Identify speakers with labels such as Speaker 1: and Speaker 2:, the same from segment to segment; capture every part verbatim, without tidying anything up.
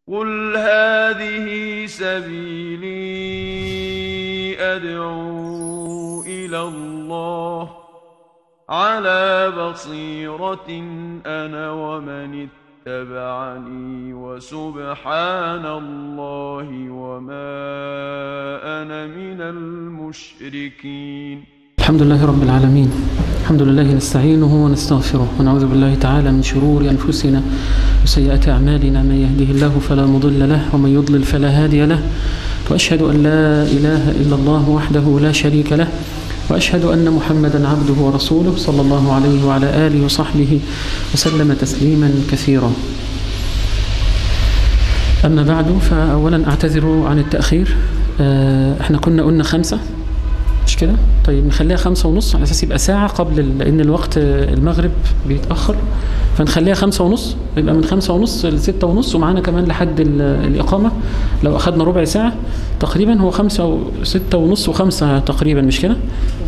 Speaker 1: قل هذه سبيلي أدعو إلى الله على بصيرة أنا ومن اتبعني وسبحان الله وما أنا من المشركين.
Speaker 2: الحمد لله رب العالمين، الحمد لله نستعينه ونستغفره ونعوذ بالله تعالى من شرور أنفسنا وسيئات أعمالنا، من يهده الله فلا مضل له ومن يضلل فلا هادي له، وأشهد أن لا إله إلا الله وحده لا شريك له، وأشهد أن محمدا عبده ورسوله صلى الله عليه وعلى آله وصحبه وسلم تسليما كثيرا. أما بعد، فأولا أعتذر عن التأخير. احنا كنا قلنا خمسة مش كده؟ طيب نخليها خمسة ونص على أساس يبقى ساعة قبل، لأن الوقت المغرب بيتأخر، فنخليها خمسة ونص، يبقى من خمسة ونص لستة ونص، ومعانا كمان لحد الإقامة لو أخذنا ربع ساعة تقريبا. هو خمسة وستة ونص وخمسة تقريبا مش كده؟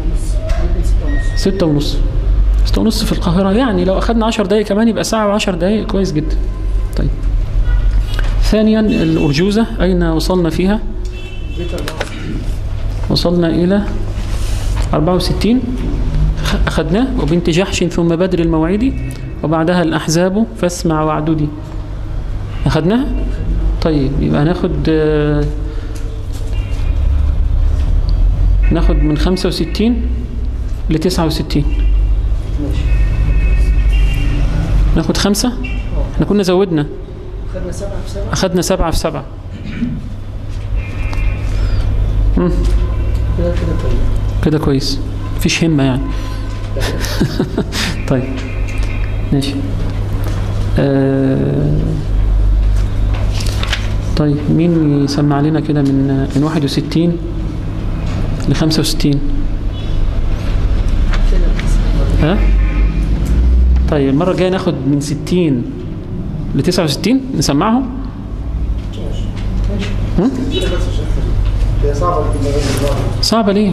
Speaker 2: ستة ونص ستة ونص في القاهرة، يعني لو أخذنا عشر دقايق كمان يبقى ساعة وعشر دقايق، كويس جدا. طيب ثانيا الأرجوزة أين وصلنا فيها؟ وصلنا إلى أربعة وستين أخذناه، وبنت جحش ثم بدر الموعدي وبعدها الأحزاب فاسمع وعدودي أخذناها. طيب يبقى ناخد ناخد من خمسة وستين لتسعة وستين، ناخد خمسة. احنا كنا زودنا، أخذنا سبعة في سبعة. مم. كده كويس، مفيش همة يعني. طيب ماشي. آه طيب مين يسمع لنا كده من من واحد وستين ل خمسة وستين؟ ها؟ طيب المرة الجاية ناخد من ستين ل تسعة وستين نسمعهم. هم؟
Speaker 3: هي صعبة
Speaker 2: صعبة ليه؟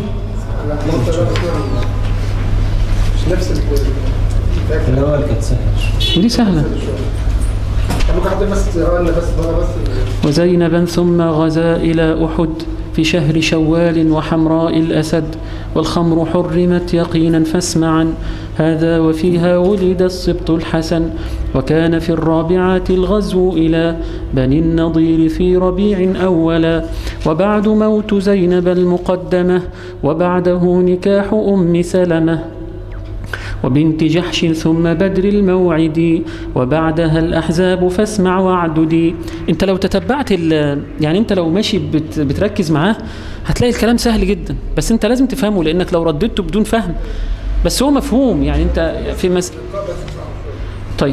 Speaker 3: مش نفس
Speaker 4: الأول كانت سهلة
Speaker 2: ودي سهلة.
Speaker 3: ممكن حد بس تقرأ لنا بس مرة بس.
Speaker 2: وزينبا ثم غزا إلى أحد في شهر شوال وحمراء الأسد، والخمر حرمت يقينا فاسمعا هذا وفيها ولد السبط الحسن، وكان في الرابعة الغزو إلى بني النضير في ربيع أولا، وبعد موت زينب المقدمة وبعده نكاح أم سلمة وبنت جحش ثم بدر الموعد وبعدها الأحزاب فاسمع وعددي. انت لو تتبعت يعني انت لو ماشي بت بتركز معاه هتلاقي الكلام سهل جدا، بس انت لازم تفهمه، لانك لو رددته بدون فهم بس هو مفهوم يعني انت في مس... طيب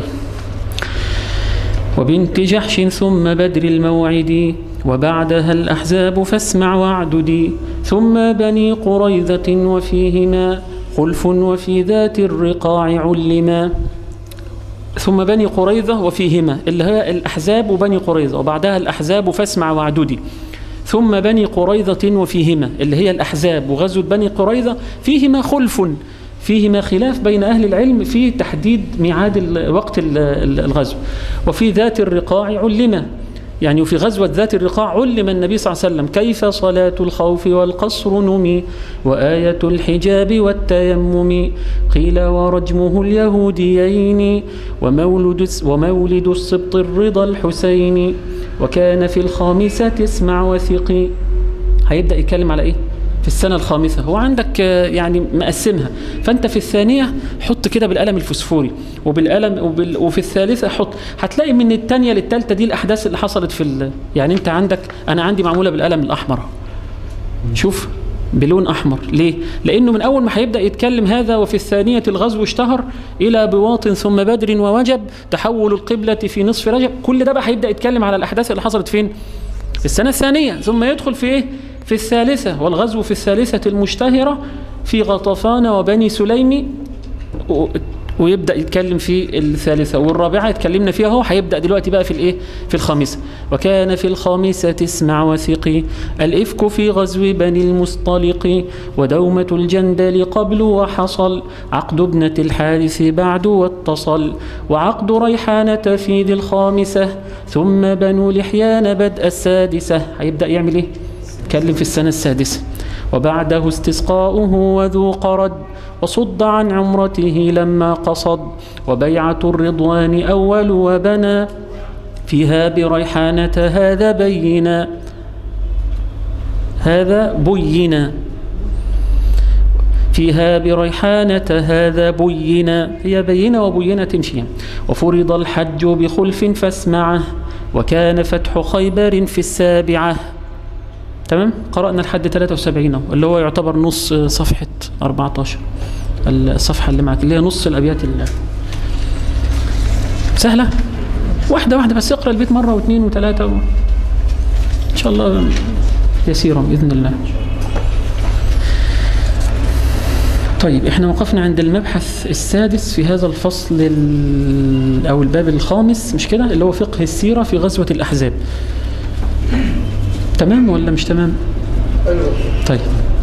Speaker 2: وبنت جحش ثم بدر الموعد وبعدها الأحزاب فاسمع وعددي، ثم بني قريظة وفيهما خلف وفي ذات الرقاع علما. ثم بني قريظة وفيهما اللي هي الأحزاب وبني قريظة، وبعدها الأحزاب فاسمع وعددي. ثم بني قريظة وفيهما اللي هي الأحزاب وغزوة بني قريظة، فيهما خلف، فيهما خلاف بين أهل العلم في تحديد ميعاد وقت الغزو. وفي ذات الرقاع علما، يعني وفي غزوة ذات الرقاع علم النبي صلى الله عليه وسلم كيف صلاة الخوف والقصر نمي، وآية الحجاب والتيمم قيل ورجمه اليهوديين، ومولد, ومولد السبط الرضا الحسين، وكان في الخامسة اسمع وثقي. هيبدأ يتكلم على إيه؟ في السنة الخامسة. هو عندك يعني مقسمها، فأنت في الثانية حط كده بالقلم الفسفوري، وبالقلم وبال... وفي الثالثة حط، هتلاقي من الثانية للثالثة دي الأحداث اللي حصلت في ال... يعني أنت عندك، أنا عندي معمولة بالقلم الأحمر، شوف بلون أحمر. ليه؟ لأنه من أول ما هيبدأ يتكلم هذا وفي الثانية الغزو اشتهر إلى بواط ثم بدر ووجب تحول القبلة في نصف رجب، كل ده بقى هيبدأ يتكلم على الأحداث اللي حصلت فين؟ في السنة الثانية. ثم يدخل في إيه؟ في الثالثة، والغزو في الثالثة المشتهرة في غطفان وبني سليم، ويبدأ يتكلم في الثالثة، والرابعة اتكلمنا فيها، هو هيبدأ دلوقتي بقى في الايه في الخامسة. وكان في الخامسة اسمع وثقي الإفك في غزو بني المصطلق، ودومة الجندل قبل وحصل عقد ابنة الحارث بعد واتصل، وعقد ريحانة في ذي الخامسة، ثم بنو لحيان بدء السادسة. هيبدأ يعمل ايه؟ يتكلم في السنة السادسة. وبعده استسقاؤه وذو قرد، وصد عن عمرته لما قصد، وبيعة الرضوان أول وبنى فيها بريحانة هذا بينا هذا بينا فيها بريحانة هذا بينا، هي بينة وبينة تمشي. وفرض الحج بخلف فاسمعه، وكان فتح خيبر في السابعة. تمام، قرأنا لحد ثلاثة وسبعين اللي هو يعتبر نص صفحة أربعة عشر، الصفحة اللي معك اللي هي نص الأبيات اللي سهلة، واحدة واحدة بس، اقرأ البيت مرة واثنين وثلاثة و... إن شاء الله يسيرا بإذن الله. طيب احنا وقفنا عند المبحث السادس في هذا الفصل ال... أو الباب الخامس، مش كده، اللي هو فقه السيرة في غزوة الأحزاب. تمام ولا مش تمام؟ طيب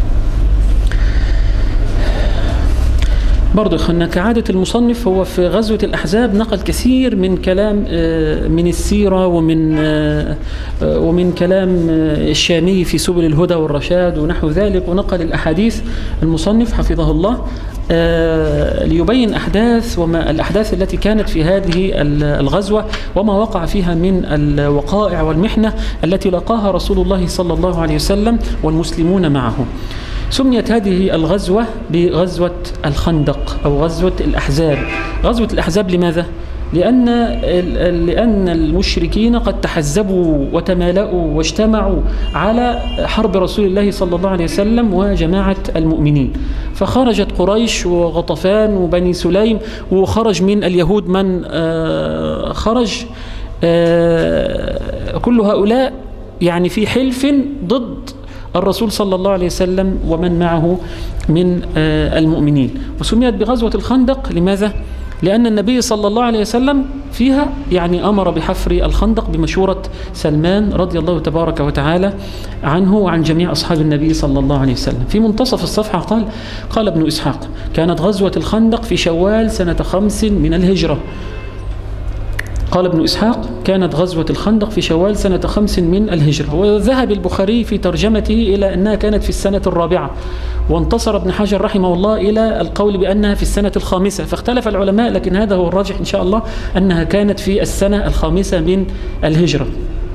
Speaker 2: برضو اخوانا، كعادة المصنف هو في غزوة الأحزاب نقل كثير من كلام من السيرة ومن ومن كلام الشامي في سبل الهدى والرشاد ونحو ذلك، ونقل الأحاديث المصنف حفظه الله ليبين أحداث وما الأحداث التي كانت في هذه الغزوة، وما وقع فيها من الوقائع والمحنة التي لقاها رسول الله صلى الله عليه وسلم والمسلمون معه. سميت هذه الغزوة بغزوة الخندق أو غزوة الأحزاب. غزوة الأحزاب لماذا؟ لأن لأن المشركين قد تحزبوا وتمالأوا واجتمعوا على حرب رسول الله صلى الله عليه وسلم وجماعة المؤمنين، فخرجت قريش وغطفان وبني سليم، وخرج من اليهود من خرج، كل هؤلاء يعني في حلف ضد الرسول صلى الله عليه وسلم ومن معه من المؤمنين. وسميت بغزوة الخندق لماذا؟ لأن النبي صلى الله عليه وسلم فيها يعني أمر بحفر الخندق بمشورة سلمان رضي الله تبارك وتعالى عنه وعن جميع أصحاب النبي صلى الله عليه وسلم. في منتصف الصفحة قال قال ابن إسحاق: كانت غزوة الخندق في شوال سنة خمس من الهجرة. قال ابن إسحاق: كانت غزوة الخندق في شوال سنة خمس من الهجرة. وذهب البخاري في ترجمته إلى أنها كانت في السنة الرابعة، وانتصر ابن حجر رحمه الله إلى القول بأنها في السنة الخامسة، فاختلف العلماء، لكن هذا هو الراجح إن شاء الله أنها كانت في السنة الخامسة من الهجرة.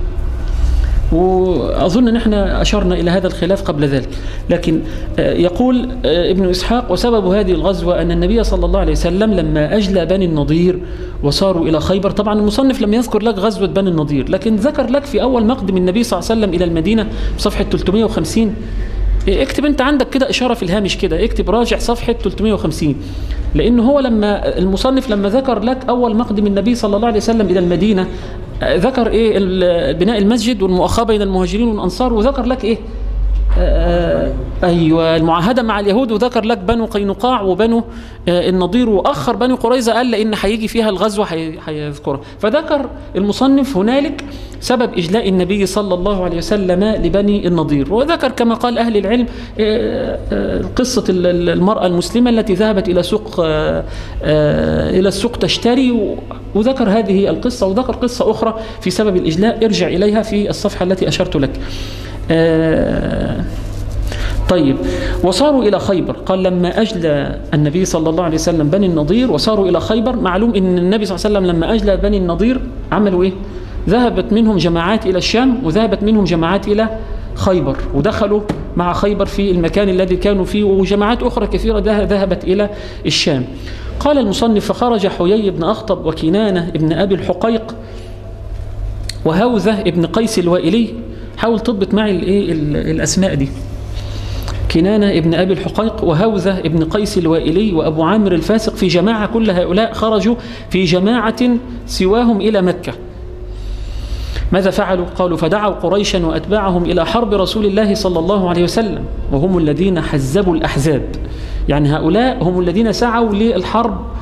Speaker 2: وأظن أن احنا أشرنا إلى هذا الخلاف قبل ذلك. لكن يقول ابن إسحاق: وسبب هذه الغزوة أن النبي صلى الله عليه وسلم لما أجلى بني النضير وصاروا إلى خيبر. طبعا المصنف لم يذكر لك غزوة بني النضير، لكن ذكر لك في أول مقدم النبي صلى الله عليه وسلم إلى المدينة صفحة ثلاثمائة وخمسين. اكتب انت عندك كده إشارة في الهامش كده، اكتب راجع صفحة ثلاثمائة وخمسين، لأنه هو لما المصنف لما ذكر لك أول مقدم النبي صلى الله عليه وسلم إلى المدينة ذكر إيه؟ بناء المسجد والمؤاخاة بين المهاجرين والأنصار، وذكر لك إيه؟ آه أيوة المعاهدة مع اليهود، وذكر لك بنو قينقاع وبنو آه النضير، وأخر بنو قريظة قال لأن هيجي فيها الغزوة هيذكرها. فذكر المصنف هنالك سبب إجلاء النبي صلى الله عليه وسلم لبني النضير، وذكر كما قال أهل العلم آه آه قصة المرأة المسلمة التي ذهبت إلى سوق آه آه إلى السوق تشتري، وذكر هذه القصة، وذكر قصة أخرى في سبب الإجلاء ارجع إليها في الصفحة التي أشرت لك. آه طيب، وصاروا إلى خيبر. قال لما أجلى النبي صلى الله عليه وسلم بني النضير وصاروا إلى خيبر. معلوم أن النبي صلى الله عليه وسلم لما أجلى بني النضير عملوا إيه؟ ذهبت منهم جماعات إلى الشام، وذهبت منهم جماعات إلى خيبر، ودخلوا مع خيبر في المكان الذي كانوا فيه، وجماعات أخرى كثيرة ذهبت إلى الشام. قال المصنف: فخرج حيي بن أخطب وكنانة ابن أبي الحقيق وهوذة ابن قيس الوائلي. حاول تضبط معي الايه الاسماء دي: كنانة ابن ابي الحقيق وهوذة ابن قيس الوائلي وابو عامر الفاسق، في جماعة. كل هؤلاء خرجوا في جماعة سواهم الى مكة. ماذا فعلوا؟ قالوا: فدعوا قريشا واتباعهم الى حرب رسول الله صلى الله عليه وسلم، وهم الذين حزبوا الاحزاب. يعني هؤلاء هم الذين سعوا للحرب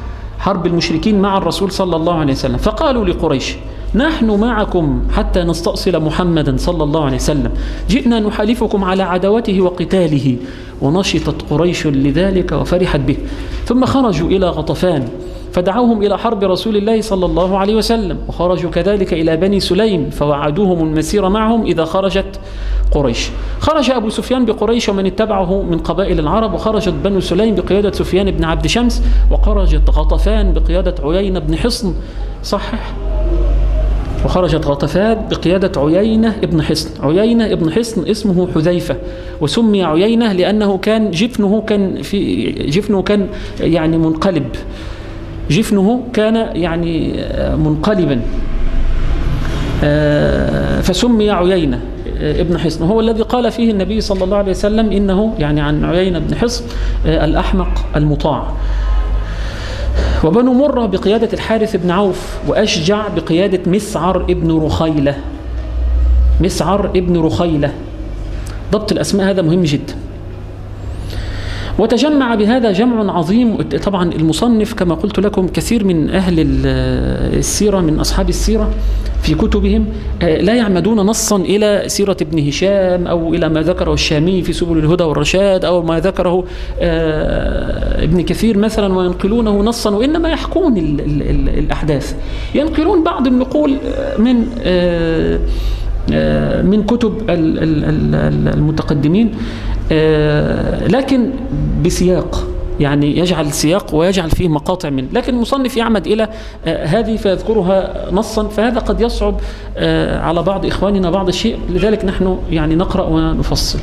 Speaker 2: حرب المشركين مع الرسول صلى الله عليه وسلم، فقالوا لقريش: نحن معكم حتى نستأصل محمدا صلى الله عليه وسلم، جئنا نحالفكم على عداوته وقتاله. ونشطت قريش لذلك وفرحت به، ثم خرجوا إلى غطفان فدعوهم إلى حرب رسول الله صلى الله عليه وسلم، وخرجوا كذلك إلى بني سليم فوعدوهم المسير معهم إذا خرجت قريش. خرج أبو سفيان بقريش ومن اتبعه من قبائل العرب، وخرجت بنو سليم بقيادة سفيان بن عبد شمس، وخرجت غطفان بقيادة عيينة بن حصن. صحح. وخرجت غطفان بقيادة عيينة ابن حصن. عيينة ابن حصن اسمه حذيفة، وسمي عيينة لأنه كان جفنه كان في جفنه كان يعني منقلب، جفنه كان يعني منقلبا، فسمي عيينة ابن حصن. هو الذي قال فيه النبي صلى الله عليه وسلم إنه يعني عن عيينة بن حصن الأحمق المطاع. وبنو مرة بقيادة الحارث بن عوف، وأشجع بقيادة مسعر ابن رخيلة. مسعر ابن رخيلة. ضبط الأسماء هذا مهم جدا. وتجمع بهذا جمع عظيم. طبعا المصنف كما قلت لكم كثير من أهل السيرة من أصحاب السيرة في كتبهم لا يعمدون نصا إلى سيرة ابن هشام أو إلى ما ذكره الشامي في سبل الهدى والرشاد أو ما ذكره ابن كثير مثلا وينقلونه نصا، وإنما يحكون ال ال ال الأحداث، ينقلون بعض النقول من من كتب المتقدمين لكن بسياق، يعني يجعل سياق ويجعل فيه مقاطع منه، لكن المصنف يعمد إلى هذه فيذكرها نصا، فهذا قد يصعب على بعض إخواننا بعض الشيء، لذلك نحن يعني نقرأ ونفصل.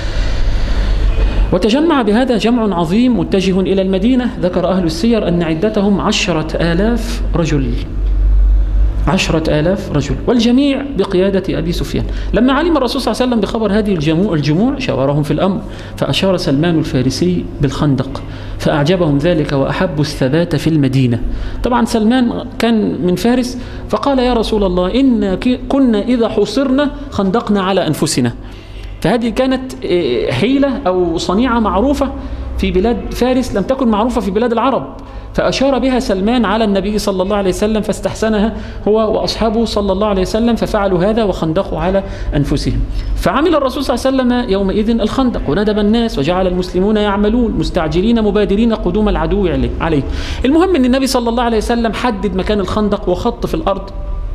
Speaker 2: وتجمع بهذا جمع عظيم متجه إلى المدينة. ذكر أهل السير أن عدتهم عشرة آلاف رجل، عشرة آلاف رجل، والجميع بقيادة أبي سفيان. لما علم الرسول صلى الله عليه وسلم بخبر هذه الجموع, الجموع شاورهم في الأمر، فأشار سلمان الفارسي بالخندق فأعجبهم ذلك وأحبوا الثبات في المدينة. طبعا سلمان كان من فارس، فقال: يا رسول الله، إن كنا إذا حصرنا خندقنا على أنفسنا. فهذه كانت حيلة أو صنيعة معروفة في بلاد فارس، لم تكن معروفة في بلاد العرب، فأشار بها سلمان على النبي صلى الله عليه وسلم فاستحسنها هو وأصحابه صلى الله عليه وسلم، ففعلوا هذا وخندقوا على أنفسهم. فعمل الرسول صلى الله عليه وسلم يومئذ الخندق وندب الناس، وجعل المسلمون يعملون مستعجلين مبادرين قدوم العدو عليه. المهم أن النبي صلى الله عليه وسلم حدد مكان الخندق وخط في الأرض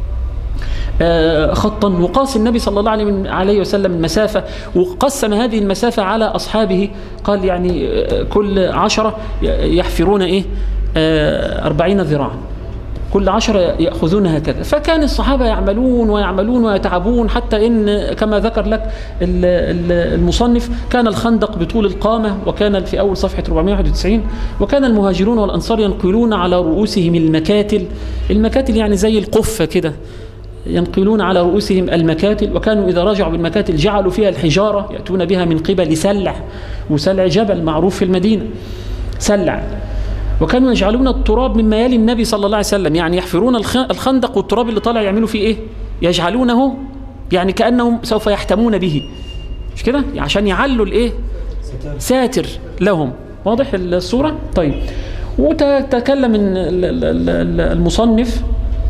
Speaker 2: خطا، وقاس النبي صلى الله عليه وسلم المسافة، وقسم هذه المسافة على أصحابه، قال يعني كل عشرة يحفرون إيه أربعين ذراعا، كل عشرة يأخذون هكذا. فكان الصحابة يعملون ويعملون ويتعبون، حتى إن كما ذكر لك المصنف كان الخندق بطول القامة، وكان في أول صفحة أربعمائة وواحد وتسعين: وكان المهاجرون والأنصار ينقلون على رؤوسهم المكاتل. المكاتل يعني زي القفة كده، ينقلون على رؤوسهم المكاتل، وكانوا إذا رجعوا بالمكاتل جعلوا فيها الحجارة يأتون بها من قبل سلع، وسلع جبل معروف في المدينة سلع. وكانوا يجعلون التراب مما يلي النبي صلى الله عليه وسلم، يعني يحفرون الخندق والتراب اللي طالع يعملوا فيه إيه؟ يجعلونه يعني كأنهم سوف يحتمون به، مش كده؟ عشان يعلوا الإيه؟ ساتر لهم. واضح الصورة؟ طيب. وتكلم المصنف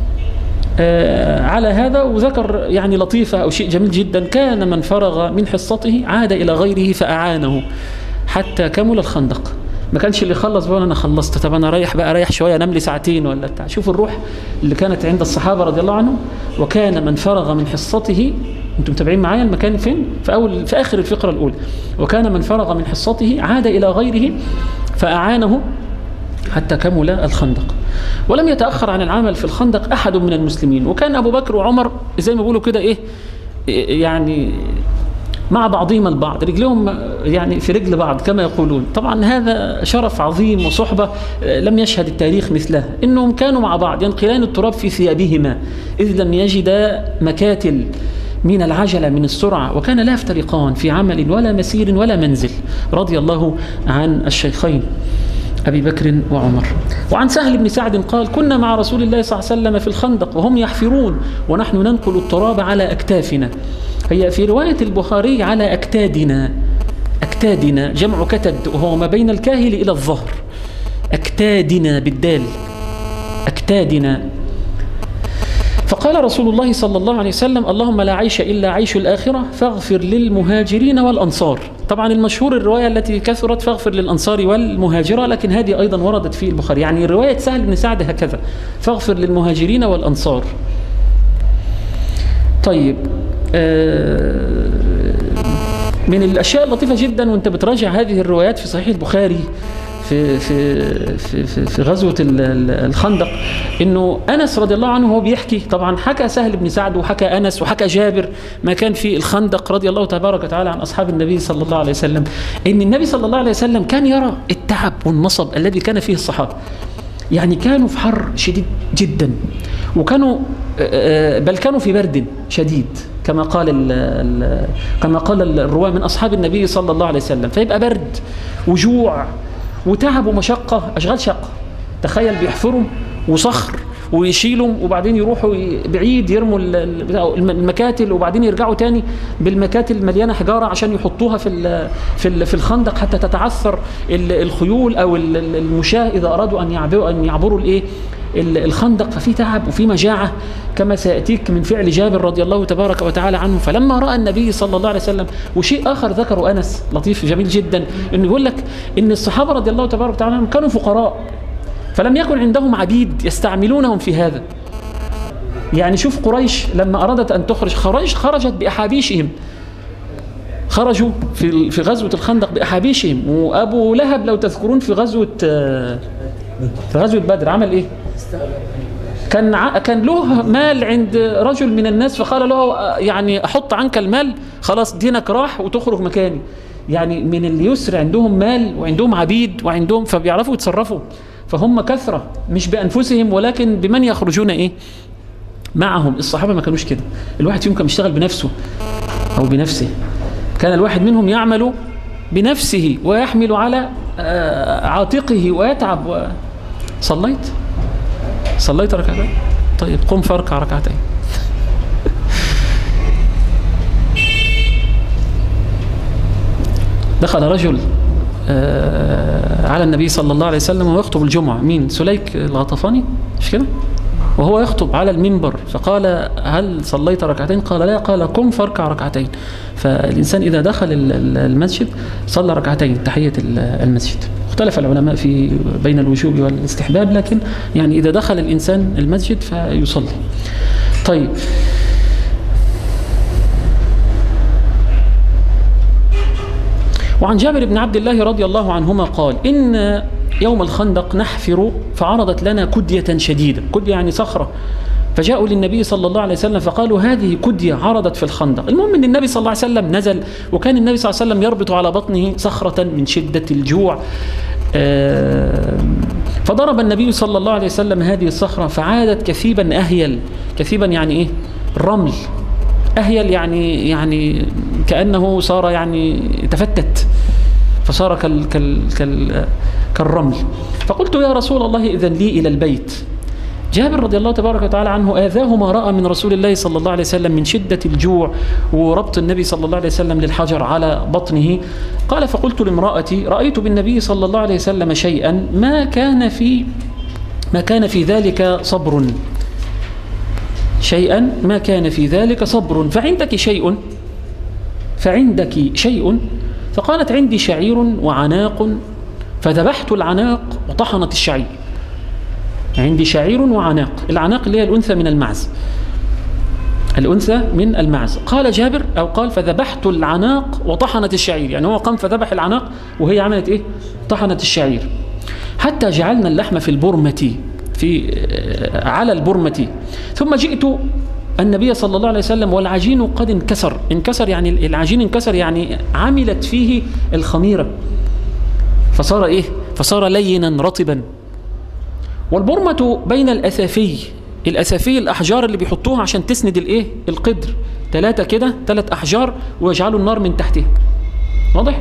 Speaker 2: على هذا وذكر يعني لطيفة أو شيء جميل جدا: كان من فرغ من حصته عاد إلى غيره فأعانه حتى كمل الخندق. ما كانش اللي خلص بقى أنا خلصت، طب أنا رايح بقى رايح شوية أنام لي ساعتين ولا بتاع. شوف الروح اللي كانت عند الصحابة رضي الله عنهم. وكان من فرغ من حصته، أنتم متابعين معايا المكان فين؟ في أول في آخر الفقرة الأولى: وكان من فرغ من حصته عاد إلى غيره فأعانه حتى كمل الخندق. ولم يتأخر عن العمل في الخندق أحد من المسلمين، وكان أبو بكر وعمر زي ما بيقولوا كده إيه يعني مع بعضهم البعض، رجلهم يعني في رجل بعض كما يقولون. طبعا هذا شرف عظيم وصحبة لم يشهد التاريخ مثلها، إنهم كانوا مع بعض ينقلان التراب في ثيابهما إذ لم يجدا مكاتل من العجلة من السرعة، وكان لا يفترقان في عمل ولا مسير ولا منزل، رضي الله عن الشيخين أبي بكر وعمر. وعن سهل بن سعد قال: كنا مع رسول الله صلى الله عليه وسلم في الخندق وهم يحفرون ونحن ننقل التراب على أكتافنا. هي في رواية البخاري على أكتادنا، أكتادنا جمع كتد وهو ما بين الكاهل إلى الظهر، أكتادنا بالدال أكتادنا. فقال رسول الله صلى الله عليه وسلم: اللهم لا عيش إلا عيش الآخرة فاغفر للمهاجرين والأنصار. طبعا المشهور الرواية التي كثرت فاغفر للأنصار والمهاجرة، لكن هذه أيضا وردت في البخاري، يعني رواية سهل بن سعد هكذا: فاغفر للمهاجرين والأنصار. طيب، من الأشياء اللطيفة جدا وانت بتراجع هذه الروايات في صحيح البخاري في في في في, في غزوة الخندق، انه انس رضي الله عنه هو بيحكي، طبعا حكى سهل بن سعد وحكى انس وحكى جابر ما كان في الخندق رضي الله تبارك وتعالى عن اصحاب النبي صلى الله عليه وسلم، ان النبي صلى الله عليه وسلم كان يرى التعب والنصب الذي كان فيه الصحابة. يعني كانوا في حر شديد جدا، وكانوا بل كانوا في برد شديد كما قال كما قال الرواة من أصحاب النبي صلى الله عليه وسلم. فيبقى برد وجوع وتعب ومشقة، أشغال شقة. تخيل بيحفروا وصخر ويشيلهم وبعدين يروحوا بعيد يرموا المكاتل وبعدين يرجعوا تاني بالمكاتل مليانة حجارة عشان يحطوها في في في الخندق حتى تتعثر الخيول أو المشاة إذا أرادوا أن يعبروا أن يعبروا الإيه الخندق. ففي تعب وفي مجاعة كما سيأتيك من فعل جابر رضي الله تبارك وتعالى عنه. فلما رأى النبي صلى الله عليه وسلم، وشيء آخر ذكره أنس لطيف جميل جدا، إنه يقول لك إن الصحابة رضي الله تبارك وتعالى عنهم كانوا فقراء، فلم يكن عندهم عبيد يستعملونهم في هذا. يعني شوف قريش لما أرادت أن تخرج، قريش خرجت بأحابيشهم، خرجوا في في غزوة الخندق بأحابيشهم. وأبو لهب لو تذكرون في غزوة في غزوة بدر عمل إيه؟ كان ع... كان له مال عند رجل من الناس، فقال له يعني أحط عنك المال، خلاص دينك راح وتخرج مكاني. يعني من اليسر عندهم مال وعندهم عبيد وعندهم، فبيعرفوا يتصرفوا. فهم كثرة مش بأنفسهم ولكن بمن يخرجون إيه معهم. الصحابة ما كانوش كده، الواحد فيهم كان يشتغل بنفسه أو بنفسه. كان الواحد منهم يعمل بنفسه ويحمل على عاتقه ويتعب. و... صليت صليت ركعتين؟ طيب قم فاركع ركعتين. دخل رجل على النبي صلى الله عليه وسلم ويخطب الجمعة. مين؟ سليك الغطفاني، مش كده؟ وهو يخطب على المنبر، فقال: هل صليت ركعتين؟ قال: لا. قال: قم فاركع ركعتين. فالإنسان إذا دخل المسجد صلى ركعتين تحية المسجد. اختلف العلماء في بين الوجوب والاستحباب، لكن يعني إذا دخل الإنسان المسجد فيصلي. طيب، وعن جابر بن عبد الله رضي الله عنهما قال: إن يوم الخندق نحفر فعرضت لنا كدية شديدة. كدية يعني صخرة. فجاءوا للنبي صلى الله عليه وسلم فقالوا: هذه كدية عرضت في الخندق. المهم أن النبي صلى الله عليه وسلم نزل، وكان النبي صلى الله عليه وسلم يربط على بطنه صخرة من شدة الجوع. فضرب النبي صلى الله عليه وسلم هذه الصخرة فعادت كثيبا أهيل. كثيبا يعني إيه؟ الرمل. أهيل يعني يعني كأنه صار يعني تفتت، فصار كال كال كال كالرمل. فقلت: يا رسول الله إذن لي إلى البيت. جابر رضي الله تبارك وتعالى عنه آذاه ما رأى من رسول الله صلى الله عليه وسلم من شدة الجوع وربط النبي صلى الله عليه وسلم للحجر على بطنه. قال: فقلت لامرأتي: رأيت بالنبي صلى الله عليه وسلم شيئا ما كان في ما كان في ذلك صبر شيئا ما كان في ذلك صبر فعندك شيء فعندك شيء فقالت: عندي شعير وعناق. فذبحت العناق وطحنت الشعير. عندي شعير وعناق. العناق اللي هي الأنثى من المعز، الأنثى من المعز. قال جابر أو قال: فذبحت العناق وطحنت الشعير. يعني هو قام فذبح العناق وهي عملت إيه؟ طحنت الشعير. حتى جعلنا اللحم في البرمة، في على البرمة. ثم جئت النبي صلى الله عليه وسلم والعجين قد انكسر. انكسر يعني العجين انكسر، يعني عملت فيه الخميرة فصار إيه؟ فصار لينا رطبا. والبرمة بين الأثافي. الأثافي الأحجار اللي بيحطوها عشان تسند الإيه؟ القدر. ثلاثة كده، ثلاث أحجار ويجعلوا النار من تحتها. واضح؟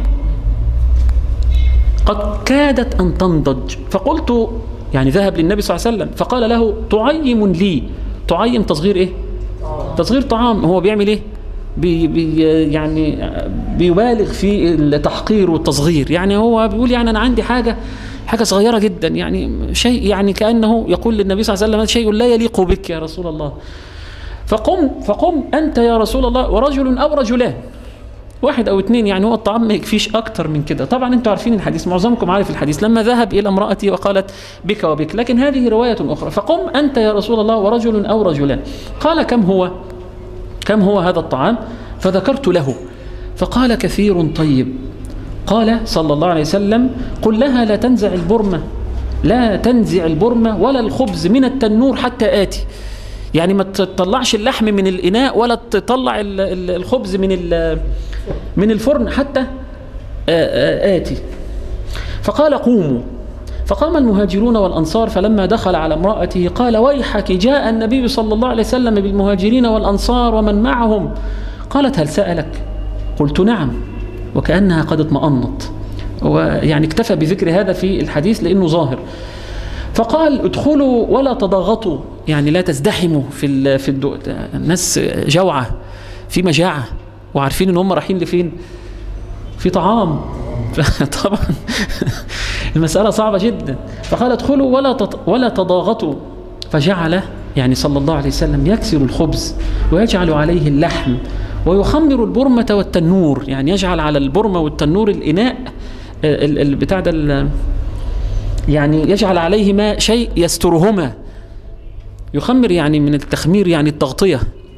Speaker 2: قد كادت أن تنضج. فقلت، يعني ذهب للنبي صلى الله عليه وسلم فقال له: تعيم لي. تعيم تصغير إيه؟ تصغير طعام. هو بيعمل إيه؟ بي بي يعني بيبالغ في التحقير والتصغير. يعني هو بيقول يعني أنا عندي حاجة حاجة صغيرة جدا، يعني شيء يعني كأنه يقول للنبي صلى الله عليه وسلم شيء لا يليق بك يا رسول الله. فقم فقم أنت يا رسول الله ورجل أو رجلان، واحد أو اثنين، يعني هو الطعام ما يكفيش أكتر من كده. طبعا أنتم عارفين الحديث، معظمكم عارف الحديث، لما ذهب إلى امرأتي وقالت بك وبك، لكن هذه رواية أخرى. فقم أنت يا رسول الله ورجل أو رجلان. قال كم هو كم هو هذا الطعام؟ فذكرت له فقال كثير طيب. قال صلى الله عليه وسلم قل لها لا تنزع البرمة لا تنزع البرمة ولا الخبز من التنور حتى آتي، يعني ما تطلعش اللحم من الإناء ولا تطلع الخبز من من الفرن حتى آتي. فقال قوموا. فقام المهاجرون والأنصار، فلما دخل على امرأته قال ويحك جاء النبي صلى الله عليه وسلم بالمهاجرين والأنصار ومن معهم. قالت هل سألك؟ قلت نعم، وكأنها قد اطمأنت، ويعني اكتفى بذكر هذا في الحديث لأنه ظاهر. فقال ادخلوا ولا تضاغطوا، يعني لا تزدحموا في في الدو... الناس جوعة في مجاعة وعارفين ان هم رايحين لفين؟ في طعام. طبعا المسألة صعبة جدا. فقال ادخلوا ولا تط... ولا تضاغطوا. فجعل يعني صلى الله عليه وسلم يكسر الخبز ويجعل عليه اللحم ويخمر البرمة والتنور، يعني يجعل على البرمة والتنور الإناء البتاع ده، يعني يجعل عليهما شيء يسترهما. يخمر يعني من التخمير يعني التغطية.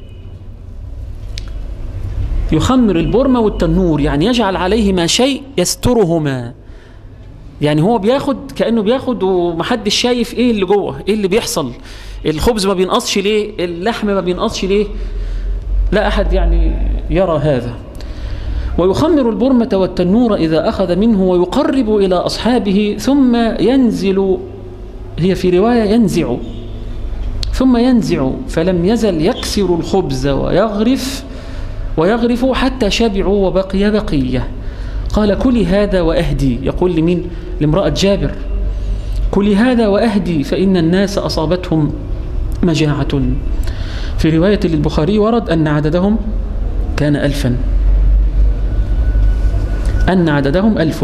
Speaker 2: يخمر البرمة والتنور يعني يجعل عليهما شيء يسترهما، يعني هو بياخد كأنه بياخد ومحدش شايف ايه اللي جوه، ايه اللي بيحصل. الخبز ما بينقصش ليه، اللحم ما بينقصش ليه، لا أحد يعني يرى هذا. ويخمر البرمة والتنور إذا أخذ منه ويقرب إلى أصحابه ثم ينزل، هي في رواية ينزع، ثم ينزع، فلم يزل يكسر الخبز ويغرف ويغرف حتى شبعوا وبقي بقية. قال كلي هذا وأهدي، يقول لمين؟ لامرأة جابر، كلي هذا وأهدي فإن الناس أصابتهم مجاعة. في رواية للبخاري ورد أن عددهم كان ألفا، أن عددهم ألف.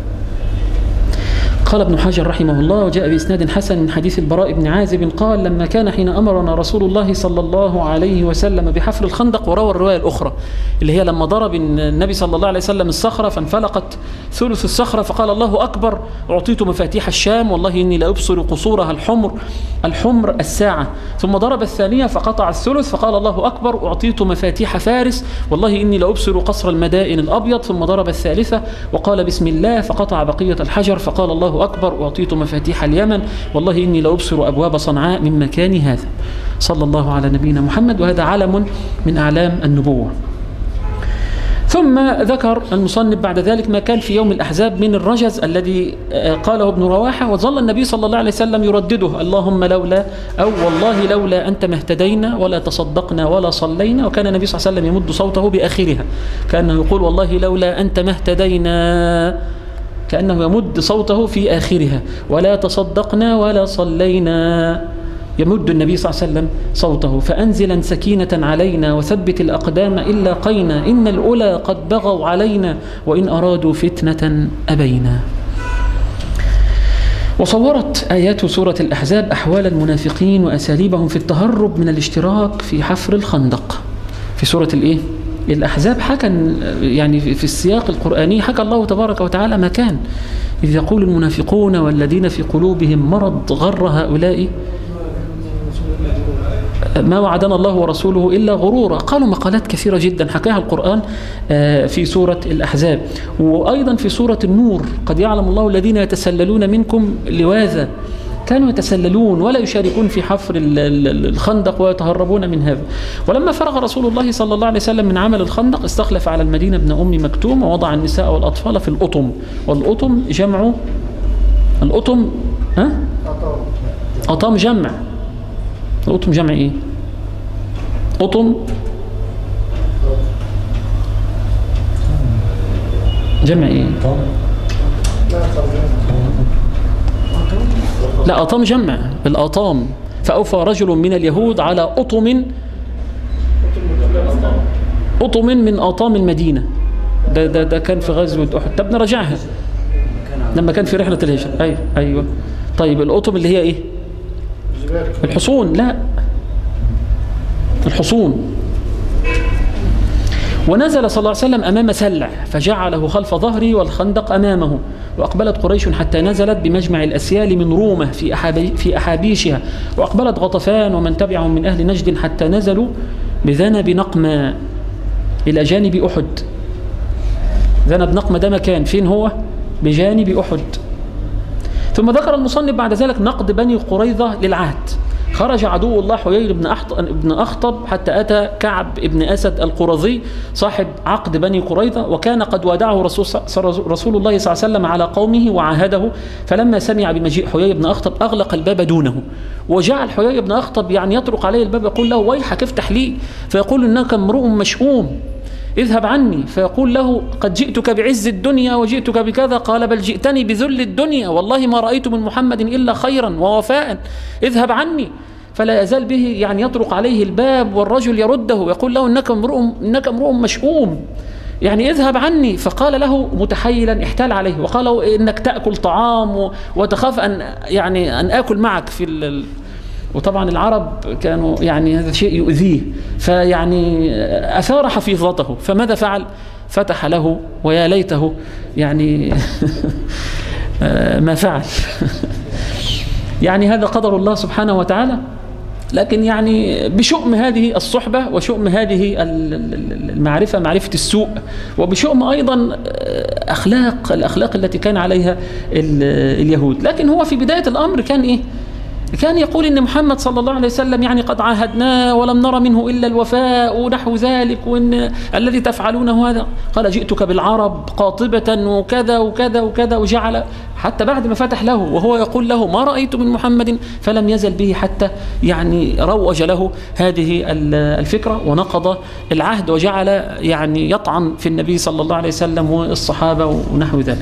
Speaker 2: قال ابن حجر رحمه الله وجاء بإسناد حسن من حديث البراء بن عازب قال لما كان حين أمرنا رسول الله صلى الله عليه وسلم بحفر الخندق، وروى الرواية الأخرى اللي هي لما ضرب النبي صلى الله عليه وسلم الصخرة فانفلقت ثلث الصخرة فقال الله أكبر أعطيت مفاتيح الشام والله إني لأبصر قصورها الحمر الحمر الساعة. ثم ضرب الثانية فقطع الثلث فقال الله أكبر أعطيت مفاتيح فارس والله إني لأبصر قصر المدائن الأبيض. ثم ضرب الثالثة وقال بسم الله فقطع بقية الحجر فقال الله أكبر أعطيت مفاتيح اليمن والله إني لأبصر أبواب صنعاء من مكان هذا. صلى الله على نبينا محمد، وهذا علم من أعلام النبوة. ثم ذكر المصنف بعد ذلك ما كان في يوم الأحزاب من الرجز الذي قاله ابن رواحة، وظل النبي صلى الله عليه وسلم يردده اللهم لولا أو والله لولا أنت ما اهتدينا ولا تصدقنا ولا صلينا. وكان النبي صلى الله عليه وسلم يمد صوته بآخرها كأنه يقول والله لولا أنت ما اهتدينا، كأنه يمد صوته في آخرها، ولا تصدقنا ولا صلينا، يمد النبي صلى الله عليه وسلم صوته. فأنزلا سكينة علينا وثبت الأقدام إن لاقينا إن الأولى قد بغوا علينا وإن أرادوا فتنة أبينا. وصورت آيات سورة الأحزاب أحوال المنافقين وأساليبهم في التهرب من الاشتراك في حفر الخندق. في سورة الإيه؟ الأحزاب حكى يعني في السياق القرآني حكى الله تبارك وتعالى ما كان إذ يقول المنافقون والذين في قلوبهم مرض غر هؤلاء ما وعدنا الله ورسوله إلا غرورا. قالوا مقالات كثيرة جدا حكاها القرآن في سورة الأحزاب، وأيضا في سورة النور قد يعلم الله الذين يتسللون منكم لواذا، كانوا يتسللون ولا يشاركون في حفر الخندق ويتهربون من هذا. ولما فرغ رسول الله صلى الله عليه وسلم من عمل الخندق استخلف على المدينة ابن أم مكتوم ووضع النساء والأطفال في الأطم. والأطم جمع الأطم ها؟ أطم جمع. الأطم جمع إيه؟ أطم جمع إيه؟ لا أطم جمع الأطام. فأوفى رجل من اليهود على أطم أطم من أطام المدينة. ده, ده, ده كان في غزوة أحد. طب نرجعها لما كان في رحلة الهجرة. أيوة أيوة. طيب الأطم اللي هي إيه؟ الحصون. لا، الحصون. ونزل صلى الله عليه وسلم أمام سلع فجعله خلف ظهري والخندق أمامه، وأقبلت قريش حتى نزلت بمجمع الأسيال من رومة في أحابي في أحابيشها، وأقبلت غطفان ومن تبعهم من أهل نجد حتى نزلوا بذنب نقمة إلى جانب أحد. ذنب نقمة ده مكان فين هو؟ بجانب أحد. ثم ذكر المصنف بعد ذلك نقد بني قريظة للعهد. خرج عدو الله حيي بن أخطب حتى أتى كعب بن أسد القرظي صاحب عقد بني قريظة، وكان قد ودعه رسول, رسول الله صلى الله عليه وسلم على قومه وعاهده، فلما سمع بمجيء حيي بن أخطب أغلق الباب دونه، وجعل حيي بن أخطب يعني يطرق عليه الباب يقول له ويحك افتح لي، فيقول إنك امرؤ مشؤوم اذهب عني، فيقول له قد جئتك بعز الدنيا وجئتك بكذا، قال بل جئتني بذل الدنيا والله ما رأيت من محمد إلا خيرا ووفاء اذهب عني. فلا يزال به يعني يطرق عليه الباب، والرجل يرده ويقول له إنك امرؤ إنك امرؤ مشؤوم يعني اذهب عني. فقال له متحيلا احتال عليه وقال له إنك تأكل طعام وتخاف أن يعني أن آكل معك في ال وطبعا العرب كانوا يعني هذا شيء يؤذيه، فيعني أثار حفيظته، فماذا فعل؟ فتح له ويا ليته يعني ما فعل. يعني هذا قدر الله سبحانه وتعالى. لكن يعني بشؤم هذه الصحبة وشؤم هذه المعرفة، معرفة السوء، وبشؤم أيضا أخلاق الأخلاق التي كان عليها اليهود. لكن هو في بداية الأمر كان إيه؟ كان يقول إن محمد صلى الله عليه وسلم يعني قد عاهدناه ولم نرى منه إلا الوفاء ونحو ذلك، وإن الذي تفعلونه هذا. قال جئتك بالعرب قاطبة وكذا وكذا وكذا، وجعل حتى بعد ما فتح له وهو يقول له ما رأيت من محمد، فلم يزل به حتى يعني روج له هذه الفكرة ونقض العهد، وجعل يعني يطعن في النبي صلى الله عليه وسلم والصحابة ونحو ذلك.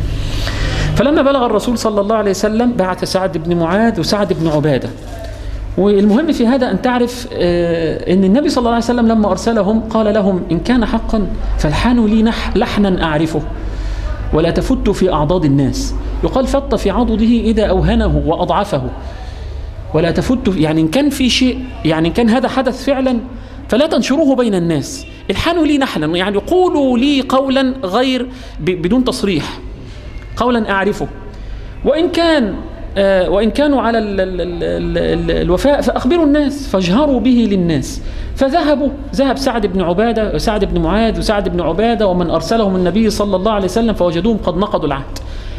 Speaker 2: فلما بلغ الرسول صلى الله عليه وسلم بعث سعد بن معاذ وسعد بن عبادة. والمهم في هذا أن تعرف أن النبي صلى الله عليه وسلم لما أرسلهم قال لهم إن كان حقا فالحنوا لي لحنا أعرفه ولا تفتوا في أعضاد الناس. يقال فط في عضده إذا أوهنه وأضعفه، ولا تفتوا يعني إن كان في شيء يعني إن كان هذا حدث فعلا فلا تنشروه بين الناس. الحنوا لي نحلا يعني قولوا لي قولا غير بدون تصريح، قولا أعرفه، وإن كان آه وإن كانوا على ال ال ال ال الوفاء فأخبروا الناس فاجهروا به للناس. فذهبوا ذهب سعد بن عبادة سعد بن معاذ وسعد بن عبادة ومن أرسلهم النبي صلى الله عليه وسلم فوجدوهم قد نقضوا العهد.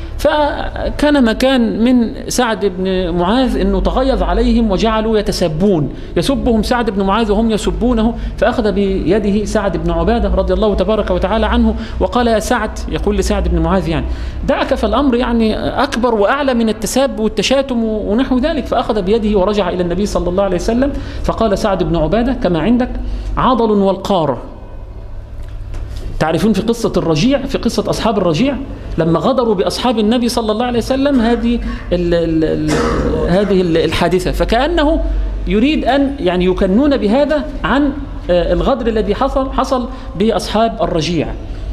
Speaker 2: فكان مكان من سعد بن معاذ أنه تغيظ عليهم وجعلوا يتسبون، يسبهم سعد بن معاذ وهم يسبونه، فأخذ بيده سعد بن عبادة رضي الله تبارك وتعالى عنه وقال يا سعد، يقول لسعد بن معاذ يعني دعك فالأمر يعني أكبر وأعلى من التساب والتشاتم ونحو ذلك. فأخذ بيده ورجع إلى النبي صلى الله عليه وسلم فقال سعد بن عبادة كما عندك عضل والقار. تعرفون في قصة الرجيع، في قصة أصحاب الرجيع لما غدروا بأصحاب النبي صلى الله عليه وسلم هذه ال ال ال هذه الحادثة، فكأنه يريد أن يعني يكنون بهذا عن الغدر الذي حصل حصل بأصحاب الرجيع.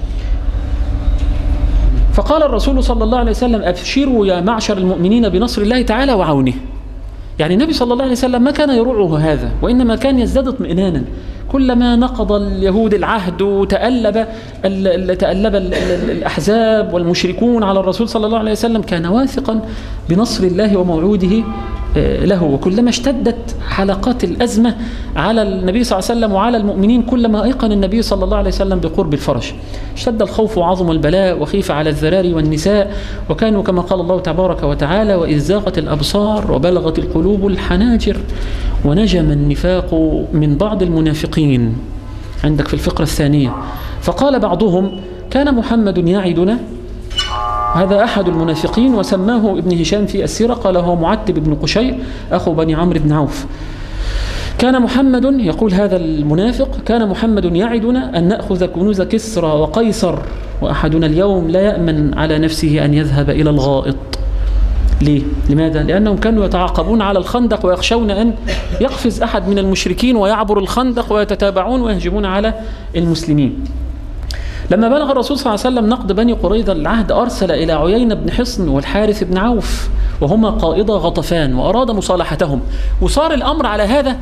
Speaker 2: فقال الرسول صلى الله عليه وسلم أبشروا يا معشر المؤمنين بنصر الله تعالى وعونه. يعني النبي صلى الله عليه وسلم ما كان يروعه هذا، وإنما كان يزداد اطمئنانا كلما نقض اليهود العهد وتألب تألب الأحزاب والمشركون على الرسول صلى الله عليه وسلم كان واثقا بنصر الله وموعوده له. وكلما اشتدت حلقات الأزمة على النبي صلى الله عليه وسلم وعلى المؤمنين كلما أيقن النبي صلى الله عليه وسلم بقرب الفرج. اشتد الخوف وعظم البلاء وخيف على الذراري والنساء، وكانوا كما قال الله تبارك وتعالى وإذ زاغت الأبصار وبلغت القلوب الحناجر ونجم النفاق من بعض المنافقين. عندك في الفقرة الثانية فقال بعضهم كان محمد يعدنا، هذا أحد المنافقين وسماه ابن هشام في السيرة قال هو معتب بن قشير أخو بني عمرو بن عوف. كان محمد يقول هذا المنافق كان محمد يعدنا أن نأخذ كنوز كسرى وقيصر وأحدنا اليوم لا يأمن على نفسه أن يذهب إلى الغائط. ليه؟ لماذا؟ لأنهم كانوا يتعاقبون على الخندق ويخشون أن يقفز أحد من المشركين ويعبر الخندق ويتتابعون ويهجمون على المسلمين. لما بلغ الرسول صلى الله عليه وسلم نقض بني قريظة العهد أرسل إلى عيينة بن حصن والحارث بن عوف وهما قائدا غطفان وأراد مصالحتهم، وصار الأمر على هذا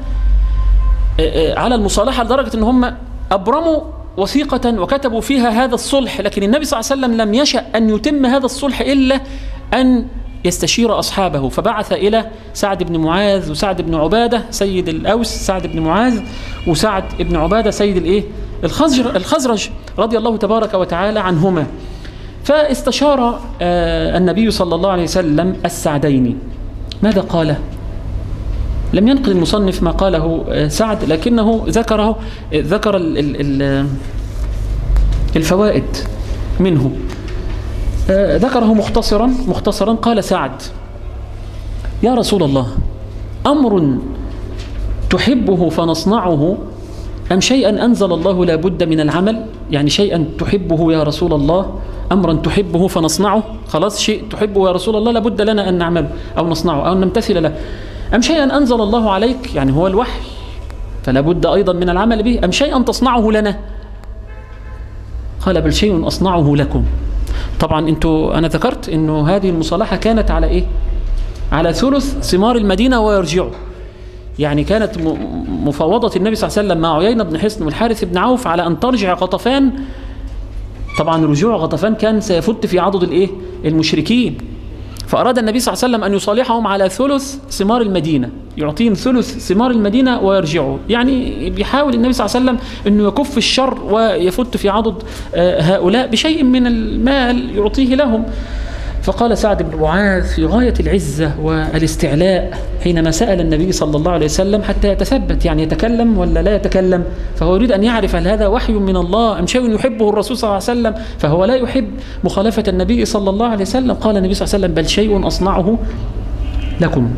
Speaker 2: على المصالحة لدرجة أن هم أبرموا وثيقة وكتبوا فيها هذا الصلح، لكن النبي صلى الله عليه وسلم لم يشأ أن يتم هذا الصلح إلا أن يستشير أصحابه، فبعث إلى سعد بن معاذ وسعد بن عبادة سيد الأوس، سعد بن معاذ وسعد بن عبادة سيد الإيه؟ الخزرج رضي الله تبارك وتعالى عنهما. فاستشار النبي صلى الله عليه وسلم السعدين. ماذا قال؟ لم ينقل المصنف ما قاله سعد، لكنه ذكره ذكر ال ال ال الفوائد منه، ذكره مختصرا مختصرا قال سعد: يا رسول الله، أمر تحبه فنصنعه أم شيئا أنزل الله لا بد من العمل؟ يعني شيئا تحبه يا رسول الله، أمرا تحبه فنصنعه، خلاص شيء تحبه يا رسول الله لا بد لنا أن نعمله أو نصنعه أو نمتثل له، أم شيئا أنزل الله عليك، يعني هو الوحي فلا بد أيضا من العمل به، أم شيئا تصنعه لنا؟ قال: بل شيء أصنعه لكم. طبعا انتوا أنا ذكرت أنه هذه المصالحة كانت على إيه؟ على ثلث ثمار المدينة ويرجعوا، يعني كانت مفاوضة النبي صلى الله عليه وسلم مع عيينة بن حصن والحارث بن عوف على أن ترجع غطفان. طبعا رجوع غطفان كان سيفت في عضد الإيه؟ المشركين، فأراد النبي صلى الله عليه وسلم أن يصالحهم على ثلث ثمار المدينة، يعطيهم ثلث ثمار المدينة ويرجعوا، يعني بيحاول النبي صلى الله عليه وسلم أنه يكف الشر ويفت في عضد هؤلاء بشيء من المال يعطيه لهم. فقال سعد بن معاذ في غاية العزة والاستعلاء حينما سأل النبي صلى الله عليه وسلم حتى يتثبت، يعني يتكلم ولا لا يتكلم، فهو يريد أن يعرف هل هذا وحي من الله أم شيء يحبه الرسول صلى الله عليه وسلم، فهو لا يحب مخالفة النبي صلى الله عليه وسلم. قال النبي صلى الله عليه وسلم: بل شيء أصنعه لكم.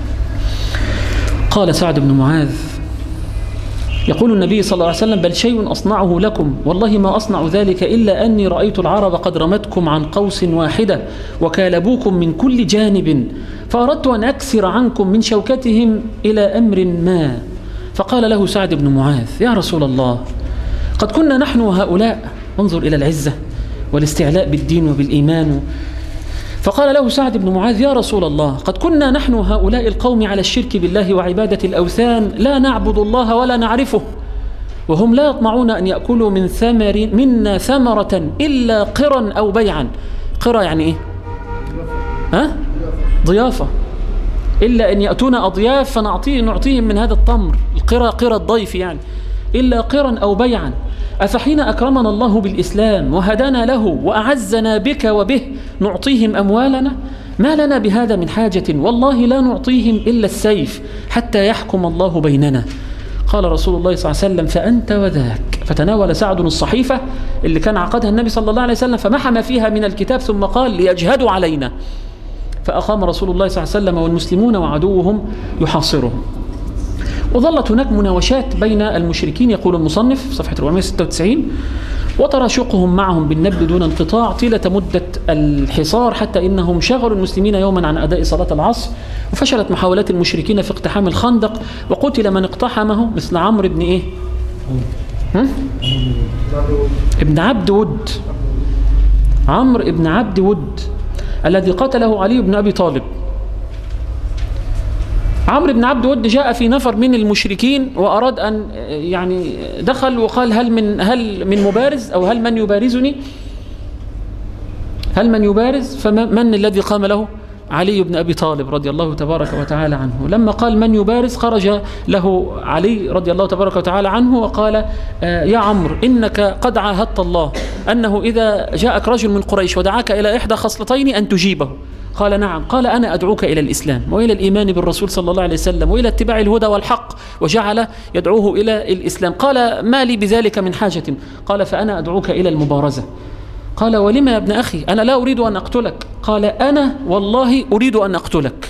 Speaker 2: قال سعد بن معاذ يقول النبي صلى الله عليه وسلم: بل شيء أصنعه لكم، والله ما أصنع ذلك إلا أني رأيت العرب قد رمتكم عن قوس واحدة وكالبوكم من كل جانب، فأردت أن أكسر عنكم من شوكتهم إلى أمر ما. فقال له سعد بن معاذ: يا رسول الله، قد كنا نحن وهؤلاء، انظر إلى العزة والاستعلاء بالدين وبالإيمان. فقال له سعد بن معاذ: يا رسول الله، قد كنا نحن هؤلاء القوم على الشرك بالله وعبادة الأوثان، لا نعبد الله ولا نعرفه، وهم لا يطمعون أن يأكلوا من ثمر منا ثمرة إلا قرا أو بيعا. قرا يعني إيه؟ ها؟ ضيافة، إلا أن يأتون أضياف فنعطيه نعطيهم من هذا التمر، القرا قرا الضيف يعني، إلا قرا أو بيعا. أفحين أكرمنا الله بالإسلام وهدانا له وأعزنا بك وبه نعطيهم أموالنا؟ ما لنا بهذا من حاجة، والله لا نعطيهم إلا السيف حتى يحكم الله بيننا. قال رسول الله صلى الله عليه وسلم: فأنت وذاك. فتناول سعد الصحيفة اللي كان عقدها النبي صلى الله عليه وسلم فمحى ما فيها من الكتاب، ثم قال: ليجهدوا علينا. فأقام رسول الله صلى الله عليه وسلم والمسلمون وعدوهم يحاصرهم. وظلت هناك مناوشات بين المشركين، يقول المصنف في صفحة أربعمائة وستة وتسعين: وتراشقهم معهم بالنبل دون انقطاع طيلة مدة الحصار، حتى إنهم شغلوا المسلمين يوما عن أداء صلاة العصر. وفشلت محاولات المشركين في اقتحام الخندق، وقتل من اقتحمه مثل عمرو بن إيه؟ ابن عبد ود، عمرو ابن عبد ود الذي قتله علي بن أبي طالب. عمرو بن عبد ود جاء في نفر من المشركين وأراد أن يعني دخل وقال: هل من هل من مبارز أو هل من يبارزني؟ هل من يبارز؟ فمن الذي قام له؟ علي بن أبي طالب رضي الله تبارك وتعالى عنه. لما قال: من يبارز؟ خرج له علي رضي الله تبارك وتعالى عنه وقال: يا عمرو، إنك قد عاهدت الله أنه إذا جاءك رجل من قريش ودعاك إلى إحدى خصلتين أن تجيبه. قال: نعم. قال: أنا أدعوك إلى الإسلام وإلى الإيمان بالرسول صلى الله عليه وسلم وإلى اتباع الهدى والحق، وجعل يدعوه إلى الإسلام. قال: ما لي بذلك من حاجة. قال: فأنا أدعوك إلى المبارزة. قال: ولما يا ابن أخي؟ أنا لا أريد أن أقتلك. قال: أنا والله أريد أن أقتلك.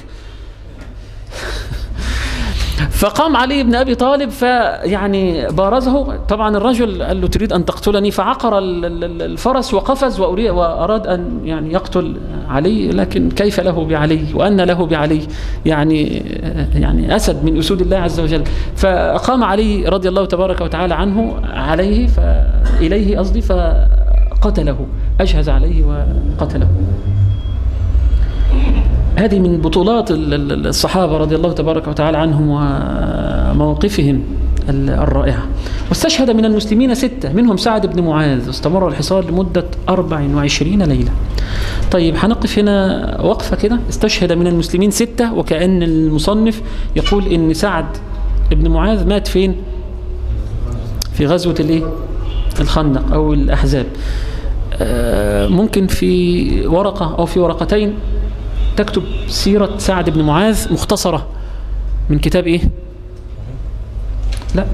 Speaker 2: فقام علي بن أبي طالب فيعني بارزه. طبعا الرجل قال له: تريد أن تقتلني؟ فعقر الفرس وقفز وأراد أن يعني يقتل علي، لكن كيف له بعلي وأن له بعلي، يعني يعني أسد من أسود الله عز وجل. فقام علي رضي الله تبارك وتعالى عنه عليه فإليه قصدي ف قتله، أجهز عليه وقتله. هذه من بطولات الصحابة رضي الله تبارك وتعالى عنهم ومواقفهم الرائعة. واستشهد من المسلمين ستة، منهم سعد بن معاذ، واستمر الحصار لمدة أربع وعشرين ليلة. طيب هنقف هنا وقفة كده. استشهد من المسلمين ستة، وكأن المصنف يقول إن سعد بن معاذ مات فين؟ في غزوة الايه؟ الخندق أو الأحزاب. ممكن في ورقة أو في ورقتين تكتب سيرة سعد بن معاذ مختصرة من كتاب إيه؟ لا،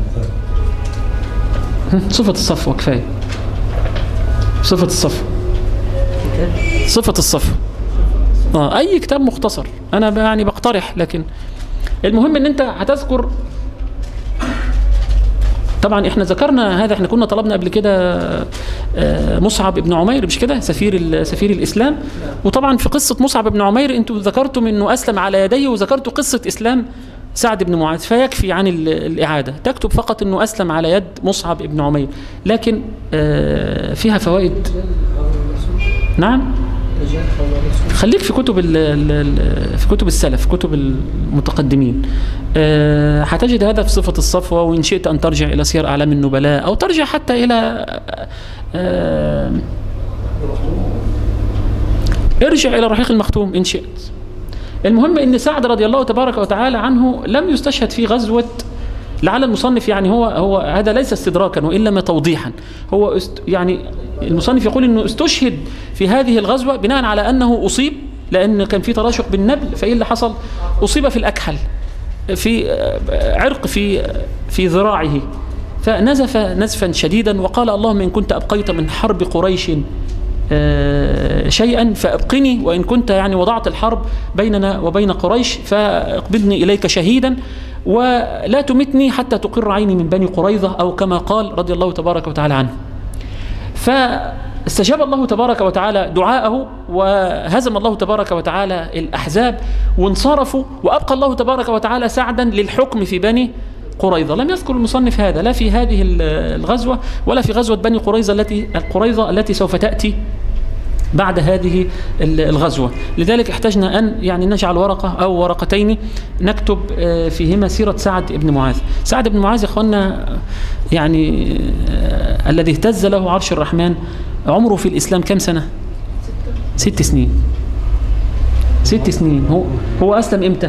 Speaker 2: صفة الصفوة كفاية. صفة الصفوة، صفة الصفوة آه أي كتاب مختصر. أنا يعني بقترح، لكن المهم إن أنت هتذكر. طبعا احنا ذكرنا هذا، احنا كنا طلبنا قبل كده مصعب بن عمير، مش كده؟ سفير سفير الإسلام. وطبعا في قصة مصعب بن عمير انتوا ذكرتم انه أسلم على يديه، وذكرتوا قصة إسلام سعد بن معاذ، فيكفي عن الإعادة. تكتب فقط انه أسلم على يد مصعب بن عمير، لكن فيها فوائد. نعم، خليك في كتب في كتب السلف، كتب المتقدمين. هتجد هذا في صفة الصفوة. وإن شئت أن ترجع إلى سير أعلام النبلاء، أو ترجع حتى إلى ارجع إلى رحيق المختوم إن شئت. المهم إن سعد رضي الله تبارك وتعالى عنه لم يستشهد في غزوة، لعل المصنف يعني هو هو هذا ليس استدراكا وإنما توضيحا. هو است يعني المصنف يقول إنه استشهد في هذه الغزوة بناء على أنه أصيب، لأن كان في تراشق بالنبل. فإيه اللي حصل؟ أصيب في الأكحل، في عرق في في ذراعه، فنزف نزفا شديدا، وقال اللهم إن كنت أبقيت من حرب قريش شيئا فأبقني، وإن كنت يعني وضعت الحرب بيننا وبين قريش فاقبضني إليك شهيدا، ولا تمتني حتى تقر عيني من بني قريظة، أو كما قال رضي الله تبارك وتعالى عنه. فاستجاب الله تبارك وتعالى دعاءه، وهزم الله تبارك وتعالى الأحزاب وانصرفوا، وأبقى الله تبارك وتعالى سعدا للحكم في بني قريظة. لم يذكر المصنف هذا لا في هذه الغزوة ولا في غزوة بني قريظة التي القريظة التي سوف تأتي بعد هذه الغزوة. لذلك احتجنا أن يعني نجعل ورقة أو ورقتين نكتب فيهما سيرة سعد بن معاذ. سعد بن معاذ يا إخوانا يعني الذي اهتز له عرش الرحمن، عمره في الإسلام كم سنة؟ ست سنين. ست سنين. هو هو أسلم إمتى؟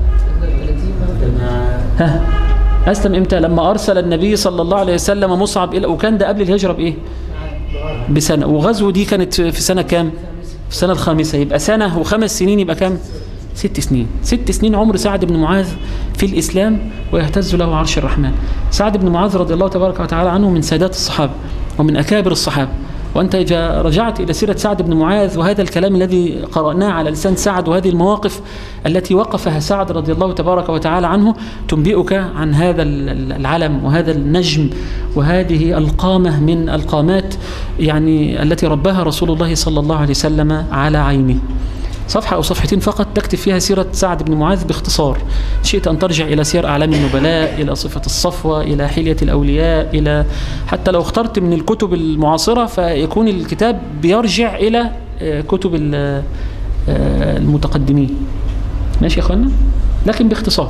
Speaker 2: ها أسلم إمتى؟ لما أرسل النبي صلى الله عليه وسلم مصعب إلى، وكان ده قبل الهجرة بإيه؟ بسنة. وغزوة دي كانت في سنة كام؟ في السنة الخامسة. يبقى سنة وخمس سنين، يبقى كام؟ ست سنين. ست سنين عمر سعد بن معاذ في الإسلام، ويهتز له عرش الرحمن. سعد بن معاذ رضي الله تبارك وتعالى عنه من سادات الصحابة ومن أكابر الصحابة. وأنت إذا رجعت إلى سيرة سعد بن معاذ وهذا الكلام الذي قرأناه على لسان سعد، وهذه المواقف التي وقفها سعد رضي الله تبارك وتعالى عنه، تنبئك عن هذا العلم وهذا النجم وهذه القامة من القامات يعني التي رباها رسول الله صلى الله عليه وسلم على عينه. صفحة أو صفحتين فقط تكتب فيها سيرة سعد بن معاذ باختصار. شئت أن ترجع إلى سير أعلام النبلاء، إلى صفة الصفوة، إلى حلية الأولياء، إلى حتى لو اخترت من الكتب المعاصرة فيكون الكتاب بيرجع إلى كتب المتقدمين. ماشي يا أخوانا؟ لكن باختصار.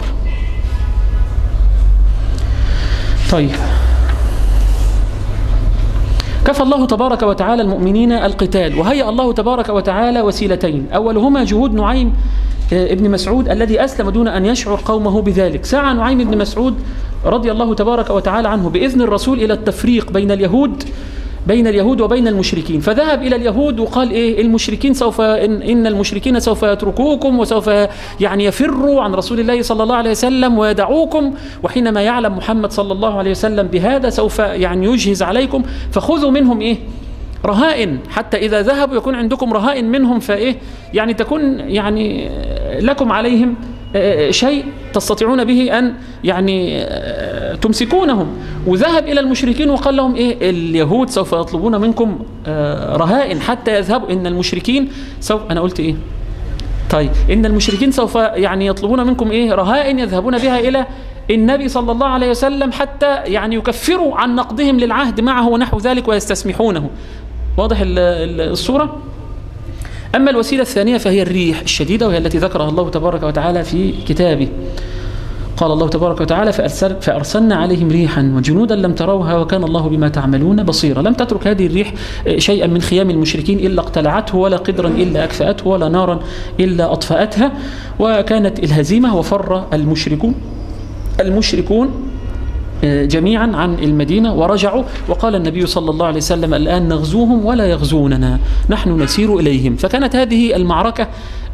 Speaker 2: طيب، كفى الله تبارك وتعالى المؤمنين القتال، وهيأ الله تبارك وتعالى وسيلتين، أولهما جهود نعيم ابن مسعود الذي أسلم دون أن يشعر قومه بذلك. سعى نعيم بن مسعود رضي الله تبارك وتعالى عنه بإذن الرسول إلى التفريق بين اليهود بين اليهود وبين المشركين، فذهب إلى اليهود وقال إيه؟ المشركين سوف إن, إن المشركين سوف يتركوكم وسوف يعني يفروا عن رسول الله صلى الله عليه وسلم ويدعوكم، وحينما يعلم محمد صلى الله عليه وسلم بهذا سوف يعني يجهز عليكم، فخذوا منهم إيه؟ رهائن، حتى إذا ذهبوا يكون عندكم رهائن منهم، فإيه يعني تكون يعني لكم عليهم شيء تستطيعون به أن يعني تمسكونهم. وذهب إلى المشركين وقال لهم إيه؟ اليهود سوف يطلبون منكم رهائن حتى يذهبوا. إن المشركين سوف أنا قلت إيه؟ طيب، إن المشركين سوف يعني يطلبون منكم إيه؟ رهائن يذهبون بها إلى النبي صلى الله عليه وسلم حتى يعني يكفروا عن نقضهم للعهد معه ونحو ذلك ويستسمحونه. واضح الصورة؟ أما الوسيلة الثانية فهي الريح الشديدة، وهي التي ذكرها الله تبارك وتعالى في كتابه. قال الله تبارك وتعالى فأرسل فأرسلنا عليهم ريحا وجنودا لم تروها وكان الله بما تعملون بصيرا. لم تترك هذه الريح شيئا من خيام المشركين إلا اقتلعته، ولا قدرا إلا أكفأته، ولا نارا إلا أطفأتها، وكانت الهزيمة وفر المشركون المشركون جميعا عن المدينة ورجعوا. وقال النبي صلى الله عليه وسلم الآن نغزوهم ولا يغزوننا، نحن نسير إليهم. فكانت هذه المعركة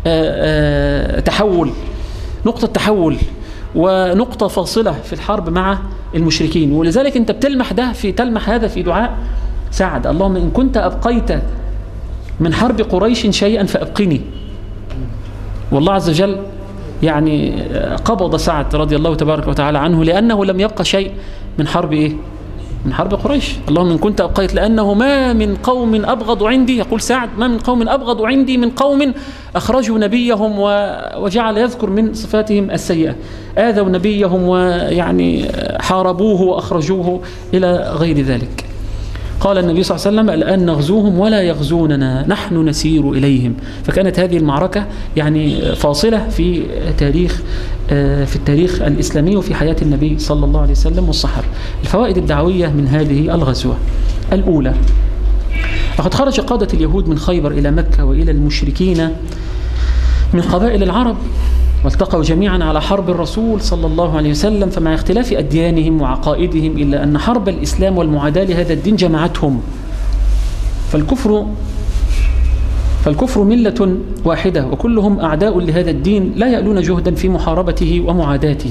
Speaker 2: تحول، نقطة تحول ونقطة فاصلة في الحرب مع المشركين. ولذلك أنت بتلمح ده في تلمح هذا في دعاء سعد: اللهم إن كنت أبقيت من حرب قريش شيئا فأبقني. والله عز وجل يعني قبض سعد رضي الله تبارك وتعالى عنه لأنه لم يبقى شيء من حرب إيه؟ من حرب قريش. اللهم إن كنت أبقيت، لأنه ما من قوم أبغض عندي، يقول سعد: ما من قوم أبغض عندي من قوم أخرجوا نبيهم وجعل يذكر من صفاتهم السيئة، آذوا نبيهم ويعني حاربوه وأخرجوه إلى غير ذلك. قال النبي صلى الله عليه وسلم الآن نغزوهم ولا يغزوننا، نحن نسير إليهم. فكانت هذه المعركة يعني فاصلة في تاريخ في التاريخ الإسلامي وفي حياة النبي صلى الله عليه وسلم والصحابة. الفوائد الدعوية من هذه الغزوة: الأولى، لقد خرج قادة اليهود من خيبر إلى مكة وإلى المشركين من قبائل العرب، والتقوا جميعا على حرب الرسول صلى الله عليه وسلم، فمع اختلاف أديانهم وعقائدهم إلا أن حرب الإسلام والمعاداة لهذا الدين جمعتهم. فالكفر فالكفر ملة واحدة وكلهم أعداء لهذا الدين لا يألون جهدا في محاربته ومعاداته.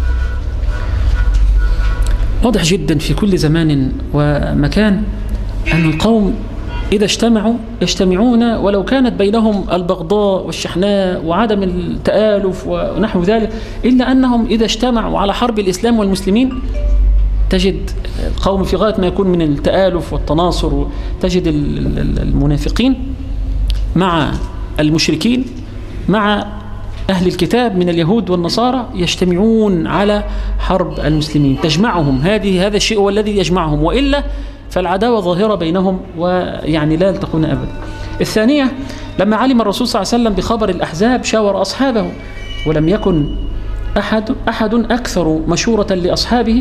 Speaker 2: واضح جدا في كل زمان ومكان أن القوم إذا اجتمعوا يجتمعون ولو كانت بينهم البغضاء والشحناء وعدم التآلف ونحو ذلك، إلا أنهم إذا اجتمعوا على حرب الإسلام والمسلمين تجد القوم في غاية ما يكون من التآلف والتناصر. تجد المنافقين مع المشركين مع أهل الكتاب من اليهود والنصارى يجتمعون على حرب المسلمين، تجمعهم هذه هذا الشيء هو الذي يجمعهم، وإلا فالعداوة ظاهرة بينهم ويعني لا يلتقون أبدا. الثانية، لما علم الرسول صلى الله عليه وسلم بخبر الأحزاب شاور أصحابه، ولم يكن أحد أحد أكثر مشورة لأصحابه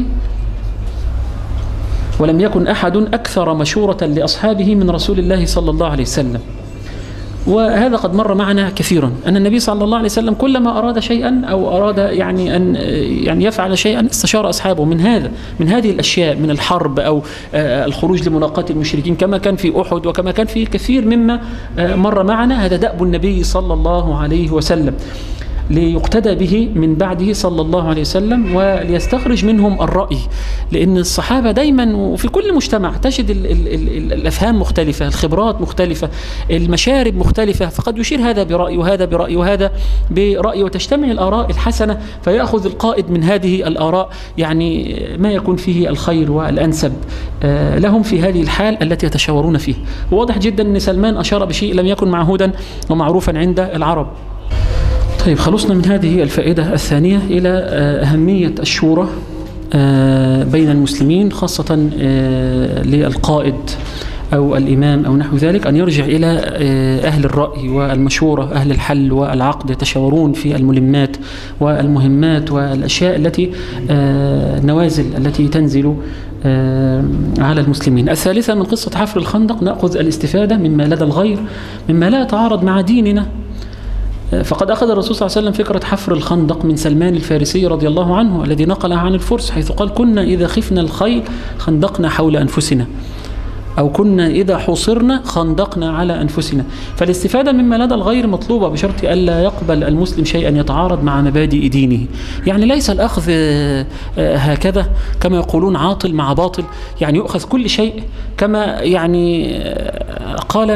Speaker 2: ولم يكن أحد أكثر مشورة لأصحابه من رسول الله صلى الله عليه وسلم. وهذا قد مر معنا كثيرا أن النبي صلى الله عليه وسلم كلما أراد شيئا أو أراد يعني أن يعني يفعل شيئا استشار أصحابه من هذا من هذه الأشياء، من الحرب أو الخروج لملاقاة المشركين، كما كان في أحد وكما كان في كثير مما مر معنا. هذا دأب النبي صلى الله عليه وسلم ليقتدى به من بعده صلى الله عليه وسلم وليستخرج منهم الرأي، لأن الصحابة دايما وفي كل مجتمع تجد ال ال ال الأفهام مختلفة، الخبرات مختلفة، المشارب مختلفة، فقد يشير هذا برأي وهذا برأي وهذا برأي، وتجتمع الآراء الحسنة فيأخذ القائد من هذه الآراء يعني ما يكون فيه الخير والأنسب لهم في هذه الحال التي يتشاورون فيه. واضح جدا أن سلمان أشار بشيء لم يكن معهودا ومعروفا عند العرب. طيب، خلصنا من هذه الفائدة الثانية إلى أهمية الشورى بين المسلمين، خاصة للقائد أو الإمام أو نحو ذلك، أن يرجع إلى أهل الرأي والمشورة، أهل الحل والعقد، يتشاورون في الملمات والمهمات والأشياء التي النوازل التي تنزل على المسلمين. الثالثة، من قصة حفر الخندق نأخذ الاستفادة مما لدى الغير مما لا يتعارض مع ديننا. فقد أخذ الرسول صلى الله عليه وسلم فكرة حفر الخندق من سلمان الفارسي رضي الله عنه الذي نقلها عن الفرس، حيث قال: كنا إذا خفنا الخيل خندقنا حول أنفسنا، أو كنا إذا حصرنا خندقنا على أنفسنا. فالاستفادة مما لدى الغير مطلوبة بشرط ألا يقبل المسلم شيئا يتعارض مع مبادئ دينه. يعني ليس الأخذ هكذا كما يقولون عاطل مع باطل، يعني يؤخذ كل شيء كما يعني قال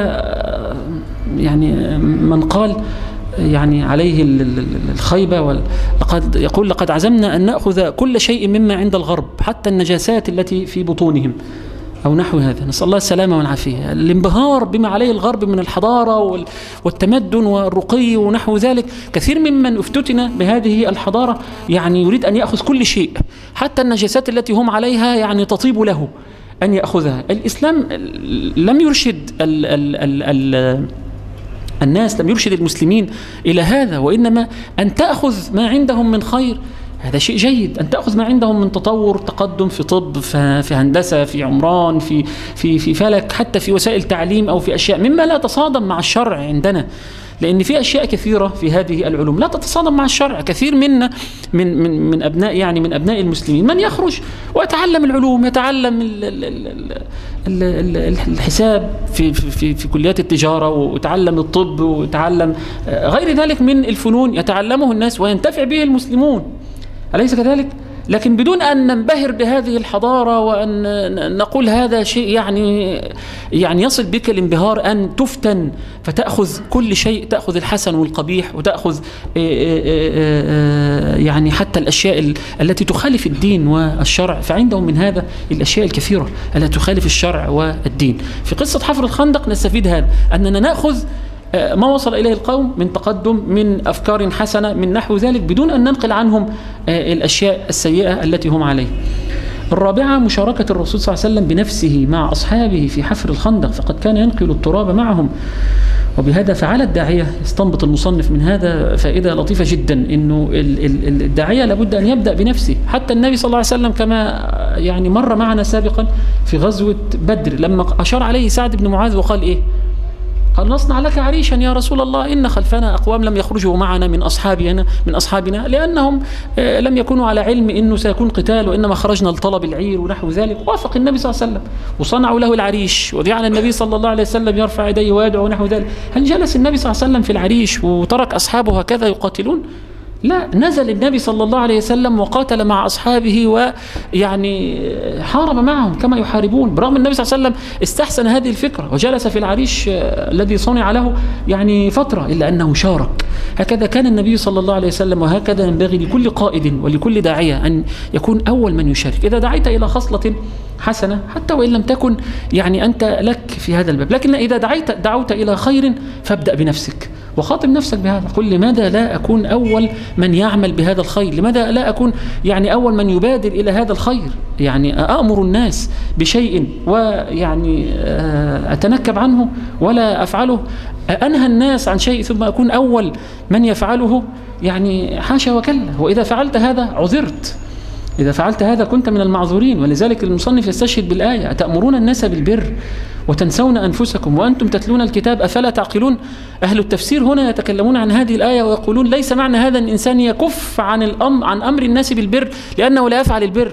Speaker 2: يعني من قال يعني عليه الخيبة، لقد يقول: لقد عزمنا أن نأخذ كل شيء مما عند الغرب حتى النجاسات التي في بطونهم أو نحو هذا، نسأل الله السلامة والعافية. الانبهار بما عليه الغرب من الحضارة والتمدن والرقي ونحو ذلك، كثير ممن افتتن بهذه الحضارة يعني يريد أن يأخذ كل شيء حتى النجاسات التي هم عليها يعني تطيب له أن يأخذها. الإسلام لم يرشد ال ال ال ال الناس، لم يرشد المسلمين إلى هذا، وإنما أن تأخذ ما عندهم من خير، هذا شيء جيد. أن تأخذ ما عندهم من تطور، تقدم في طب، في هندسة، في عمران، في في في فلك، حتى في وسائل تعليم أو في أشياء مما لا تصادم مع الشرع عندنا، لأن في أشياء كثيرة في هذه العلوم لا تتصادم مع الشرع. كثير منا من من من أبناء يعني من أبناء المسلمين من يخرج ويتعلم العلوم، يتعلم ال ال ال ال الحساب في في في كليات التجارة، ويتعلم الطب، ويتعلم غير ذلك من الفنون يتعلمه الناس وينتفع به المسلمون، أليس كذلك؟ لكن بدون أن ننبهر بهذه الحضارة وأن نقول هذا شيء يعني يعني يصل بك الانبهار أن تفتن فتأخذ كل شيء، تأخذ الحسن والقبيح، وتأخذ يعني حتى الأشياء التي تخالف الدين والشرع. فعندهم من هذا الأشياء الكثيرة التي تخالف الشرع والدين. في قصة حفر الخندق نستفيد هذا، أننا نأخذ ما وصل إليه القوم من تقدم، من أفكار حسنة، من نحو ذلك، بدون أن ننقل عنهم الأشياء السيئة التي هم عليه. الرابعة مشاركة الرسول صلى الله عليه وسلم بنفسه مع أصحابه في حفر الخندق، فقد كان ينقل التراب معهم. وبهذا فعل الداعية. يستنبط المصنف من هذا فائدة لطيفة جدا، إنه الداعية لابد أن يبدأ بنفسه. حتى النبي صلى الله عليه وسلم كما يعني مر معنا سابقا في غزوة بدر، لما أشار عليه سعد بن معاذ وقال إيه؟ قال: نصنع لك عريشا يا رسول الله، إن خلفنا أقوام لم يخرجوا معنا من أصحابنا من أصحابنا لأنهم لم يكونوا على علم إنه سيكون قتال، وإنما خرجنا لطلب العير ونحو ذلك. وافق النبي صلى الله عليه وسلم وصنعوا له العريش، وجعل النبي صلى الله عليه وسلم يرفع يديه ويدعو ونحو ذلك. هل جلس النبي صلى الله عليه وسلم في العريش وترك أصحابه هكذا يقاتلون؟ لا، نزل النبي صلى الله عليه وسلم وقاتل مع أصحابه ويعني حارب معهم كما يحاربون، برغم النبي صلى الله عليه وسلم استحسن هذه الفكرة وجلس في العريش الذي صنع له يعني فترة، إلا أنه شارك. هكذا كان النبي صلى الله عليه وسلم، وهكذا ينبغي لكل قائد ولكل داعية أن يكون أول من يشارك. إذا دعيت إلى خصلة حسنة حتى وإن لم تكن يعني أنت لك في هذا الباب، لكن إذا دعيت دعوت إلى خير فابدأ بنفسك وخاطب نفسك بهذا. قل: لماذا لا أكون أول من يعمل بهذا الخير؟ لماذا لا أكون يعني أول من يبادر إلى هذا الخير؟ يعني أأمر الناس بشيء ويعني أتنكب عنه ولا أفعله، أنهى الناس عن شيء ثم أكون أول من يفعله، يعني حاشا وكلا. وإذا فعلت هذا عذرت، إذا فعلت هذا كنت من المعذورين. ولذلك المصنف يستشهد بالآية: أتأمرون الناس بالبر وتنسون أنفسكم وأنتم تتلون الكتاب أفلا تعقلون. أهل التفسير هنا يتكلمون عن هذه الآية ويقولون: ليس معنى هذا أن الإنسان يكف عن الأمر عن أمر الناس بالبر لأنه لا يفعل البر.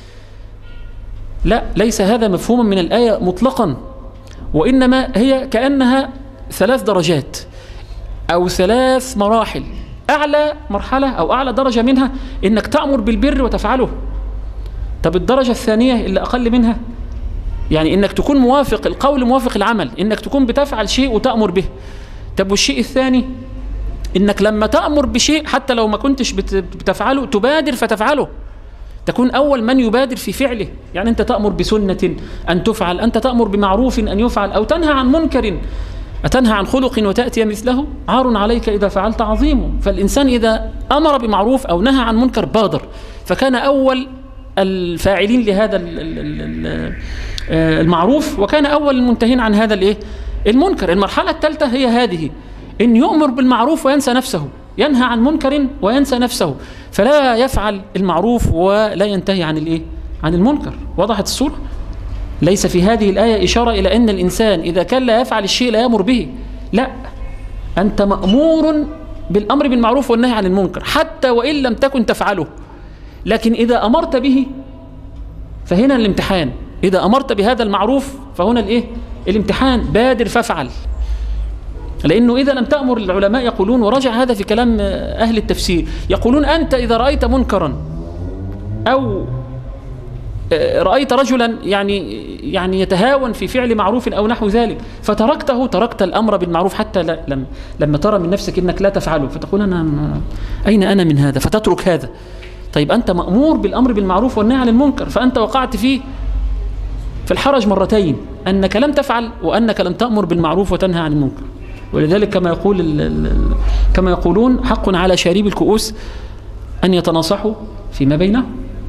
Speaker 2: لا، ليس هذا مفهوما من الآية مطلقا، وإنما هي كأنها ثلاث درجات أو ثلاث مراحل. أعلى مرحلة أو أعلى درجة منها إنك تأمر بالبر وتفعله. طب الدرجة الثانية اللي أقل منها يعني إنك تكون موافق القول موافق العمل، إنك تكون بتفعل شيء وتأمر به. طب والشيء الثاني إنك لما تأمر بشيء حتى لو ما كنتش بتفعله تبادر فتفعله، تكون أول من يبادر في فعله. يعني أنت تأمر بسنة أن تفعل، أنت تأمر بمعروف أن يفعل، أو تنهى عن منكر، أتنهى عن خلق وتأتي مثله، عار عليك إذا فعلت عظيم. فالإنسان إذا أمر بمعروف أو نهى عن منكر بادر، فكان أول الفاعلين لهذا المعروف وكان أول المنتهين عن هذا الإيه؟ المنكر. المرحلة الثالثة هي هذه، إن يؤمر بالمعروف وينسى نفسه، ينهى عن منكر وينسى نفسه، فلا يفعل المعروف ولا ينتهي عن الإيه؟ عن المنكر. وضحت الصورة؟ ليس في هذه الآية إشارة إلى أن الإنسان إذا كان لا يفعل الشيء لا يأمر به، لا، أنت مأمور بالأمر بالمعروف والنهي عن المنكر حتى وإن لم تكن تفعله. لكن إذا أمرت به فهنا الامتحان، إذا أمرت بهذا المعروف فهنا الإيه؟ الامتحان، بادر فافعل. لأنه إذا لم تأمر، العلماء يقولون، ورجع هذا في كلام أهل التفسير، يقولون أنت إذا رأيت منكرا أو رأيت رجلا يعني يعني يتهاون في فعل معروف أو نحو ذلك فتركته، تركت الأمر بالمعروف حتى لا لم لما ترى من نفسك إنك لا تفعله، فتقول أنا أين أنا من هذا، فتترك هذا. طيب أنت مأمور بالأمر بالمعروف والنهي عن المنكر، فأنت وقعت فيه في الحرج مرتين، أنك لم تفعل وأنك لم تأمر بالمعروف وتنهى عن المنكر. ولذلك كما يقول كما يقولون: حق على شارب الكؤوس أن يتناصحوا فيما بينهم.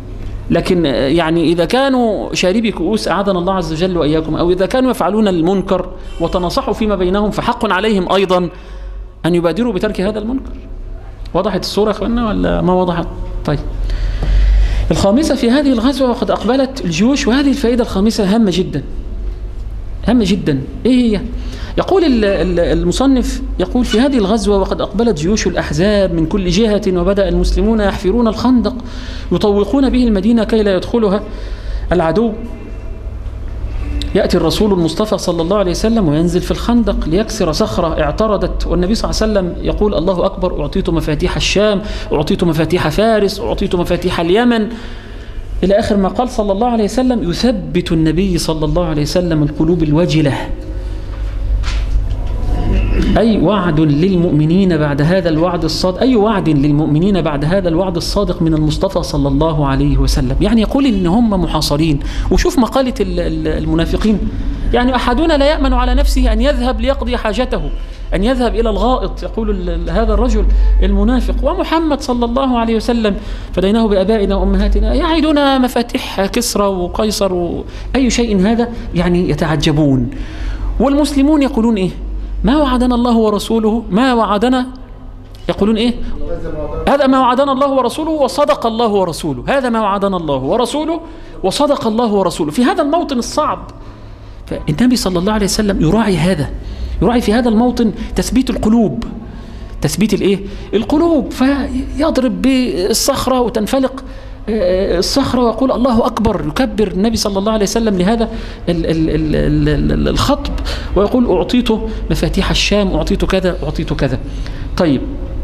Speaker 2: لكن يعني إذا كانوا شاربي كؤوس أعاذنا الله عز وجل وإياكم، أو إذا كانوا يفعلون المنكر وتناصحوا فيما بينهم، فحق عليهم أيضا أن يبادروا بترك هذا المنكر. وضحت الصورة يا أخوانا ولا ما وضحت؟ طيب، الخامسة في هذه الغزوة وقد أقبلت الجيوش، وهذه الفائدة الخامسة هامة جدا هامة جدا. إيه هي؟ يقول المصنف، يقول في هذه الغزوة وقد أقبلت جيوش الأحزاب من كل جهة، وبدأ المسلمون يحفرون الخندق يطوقون به المدينة كي لا يدخلها العدو. يأتي الرسول المصطفى صلى الله عليه وسلم وينزل في الخندق ليكسر صخرة اعترضت، والنبي صلى الله عليه وسلم يقول الله أكبر، أعطيت مفاتيح الشام، أعطيت مفاتيح فارس، أعطيت مفاتيح اليمن، إلى آخر ما قال صلى الله عليه وسلم. يثبت النبي صلى الله عليه وسلم القلوب الوجلة، أي وعد للمؤمنين بعد هذا الوعد الصادق، أي وعد للمؤمنين بعد هذا الوعد الصادق من المصطفى صلى الله عليه وسلم. يعني يقول إن هم محاصرين. وشوف مقالة المنافقين، يعني أحدنا لا يأمن على نفسه أن يذهب ليقضي حاجته، أن يذهب إلى الغائط، يقول هذا الرجل المنافق. ومحمد صلى الله عليه وسلم فديناه بآبائنا وأمهاتنا يعيدنا مفاتيح كسرى وقيصر وأي شيء هذا، يعني يتعجبون. والمسلمون يقولون إيه؟ ما وعدنا الله ورسوله، ما وعدنا، يقولون إيه؟ هذا ما وعدنا الله ورسوله وصدق الله ورسوله، هذا ما وعدنا الله ورسوله وصدق الله ورسوله. في هذا الموطن الصعب فالنبي صلى الله عليه وسلم يراعي هذا، يراعي في هذا الموطن تثبيت القلوب، تثبيت الايه؟ القلوب. فيضرب بالصخرة وتنفلق الصخرة ويقول الله أكبر، يكبر النبي صلى الله عليه وسلم لهذا الخطب، ويقول أعطيت مفاتيح الشام، أعطيت كذا، أعطيت كذا. طيب،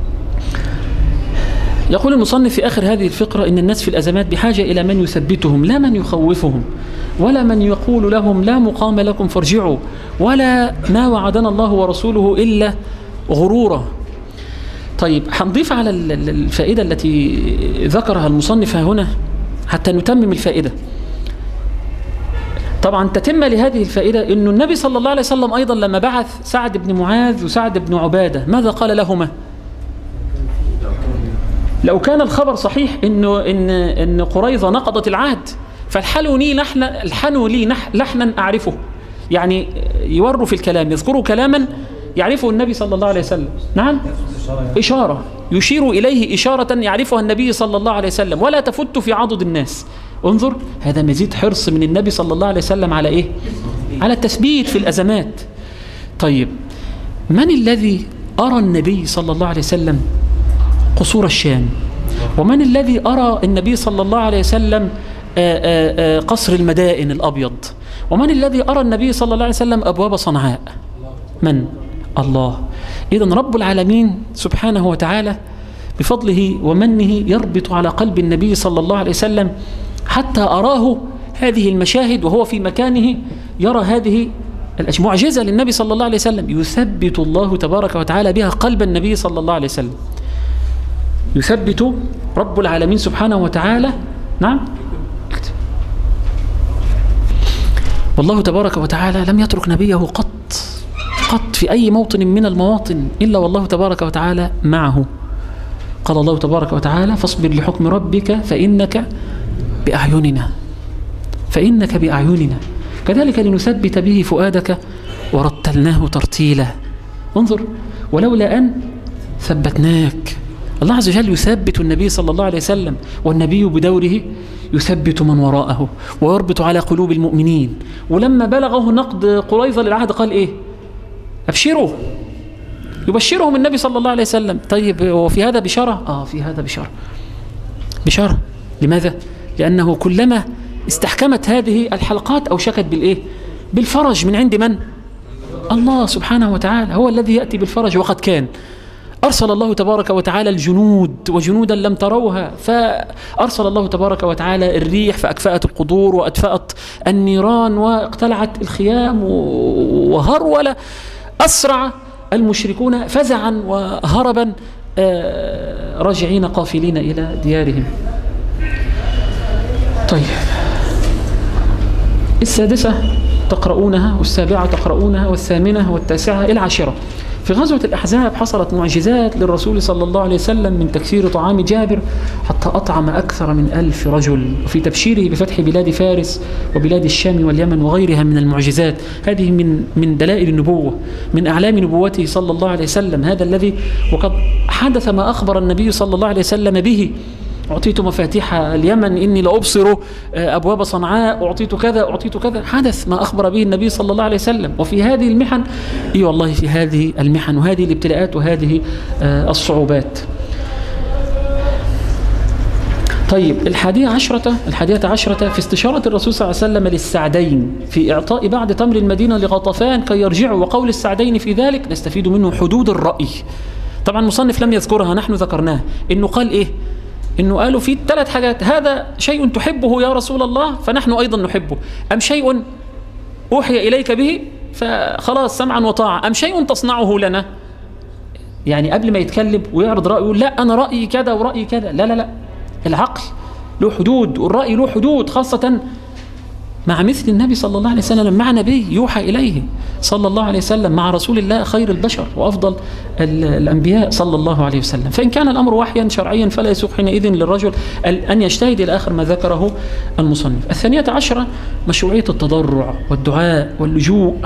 Speaker 2: يقول المصنف في آخر هذه الفقرة إن الناس في الأزمات بحاجة إلى من يثبتهم، لا من يخوفهم، ولا من يقول لهم لا مقام لكم فارجعوا، ولا ما وعدنا الله ورسوله إلا غرورا. طيب، هنضيف على الفائدة التي ذكرها المصنف هنا حتى نتمم الفائدة. طبعا تتم لهذه الفائدة أن النبي صلى الله عليه وسلم أيضا لما بعث سعد بن معاذ وسعد بن عبادة ماذا قال لهما؟ لو كان الخبر صحيح إنه إن إن قريظة نقضت العهد فالحنوا لي لحنا الحنوا لي لحنا أعرفه، يعني يوروا في الكلام، يذكروا كلاما يعرفه النبي صلى الله عليه وسلم. نعم، إشارة يشير إليه إشارة يعرفها النبي صلى الله عليه وسلم ولا تفت في عضد الناس. انظر، هذا مزيد حرص من النبي صلى الله عليه وسلم على إيه؟ على التثبيت في الأزمات. طيب، من الذي أرى النبي صلى الله عليه وسلم قصور الشام؟ ومن الذي أرى النبي صلى الله عليه وسلم آآ آآ قصر المدائن الأبيض؟ ومن الذي أرى النبي صلى الله عليه وسلم أبواب صنعاء؟ من؟ الله. إذن رب العالمين سبحانه وتعالى بفضله ومنه يربط على قلب النبي صلى الله عليه وسلم حتى أراه هذه المشاهد وهو في مكانه يرى هذه المعجزة للنبي صلى الله عليه وسلم، يثبت الله تبارك وتعالى بها قلب النبي صلى الله عليه وسلم. يثبت رب العالمين سبحانه وتعالى. نعم، والله تبارك وتعالى لم يترك نبيه قط قط في أي موطن من المواطن إلا والله تبارك وتعالى معه. قال الله تبارك وتعالى فاصبر لحكم ربك فإنك بأعيننا، فإنك بأعيننا كذلك لنثبت به فؤادك ورتلناه ترتيلا. انظر، ولولا أن ثبتناك. الله عز وجل يثبت النبي صلى الله عليه وسلم، والنبي بدوره يثبت من وراءه ويربط على قلوب المؤمنين. ولما بلغه نقد قريظة للعهد قال إيه؟ أبشروا، يبشرهم النبي صلى الله عليه وسلم. طيب، وفي هذا بشارة؟ آه في هذا بشارة، بشارة. لماذا؟ لأنه كلما استحكمت هذه الحلقات أوشكت بالإيه؟ بالفرج. من عند من؟ الله سبحانه وتعالى هو الذي يأتي بالفرج، وقد كان أرسل الله تبارك وتعالى الجنود وجنودا لم تروها، فأرسل الله تبارك وتعالى الريح فأكفأت القدور وأدفأت النيران واقتلعت الخيام وهرول. أسرع المشركون فزعا وهربا راجعين قافلين إلى ديارهم. طيب، السادسة. تقرؤونها، والسابعة تقرؤونها، والثامنة والتاسعة العاشرة. في غزوة الأحزاب حصلت معجزات للرسول صلى الله عليه وسلم من تكثير طعام جابر حتى أطعم أكثر من ألف رجل، وفي تبشيره بفتح بلاد فارس وبلاد الشام واليمن وغيرها من المعجزات. هذه من من دلائل النبوة، من أعلام نبوته صلى الله عليه وسلم، هذا الذي وقد حدث ما أخبر النبي صلى الله عليه وسلم به: أعطيت مفاتيح اليمن، إني لأبصر أبواب صنعاء، أعطيت كذا أعطيت كذا. حدث ما أخبر به النبي صلى الله عليه وسلم. وفي هذه المحن، إي والله في هذه المحن وهذه الابتلاءات وهذه الصعوبات. طيب، الحادية عشرة الحادية عشرة في استشارة الرسول صلى الله عليه وسلم للسعدين في إعطاء بعض تمر المدينة لغطفان كي يرجعوا، وقول السعدين في ذلك نستفيد منه حدود الرأي. طبعا المصنف لم يذكرها، نحن ذكرناه. إنه قال إيه؟ إنه قالوا في ثلاث حاجات: هذا شيء تحبه يا رسول الله فنحن أيضا نحبه، أم شيء أوحي إليك به فخلاص سمعا وطاعة، أم شيء تصنعه لنا. يعني قبل ما يتكلم ويعرض رأيه يقول: لا أنا رأيي كذا ورأيي كذا. لا لا لا، العقل له حدود والرأي له حدود، خاصة مع مثل النبي صلى الله عليه وسلم، مع نبي يوحى إليه صلى الله عليه وسلم، مع رسول الله خير البشر وأفضل الأنبياء صلى الله عليه وسلم. فإن كان الأمر وحيا شرعيا فلا يسوق حينئذ للرجل أن يجتهد إلى آخر ما ذكره المصنف. الثانية عشرة مشروعية التضرع والدعاء واللجوء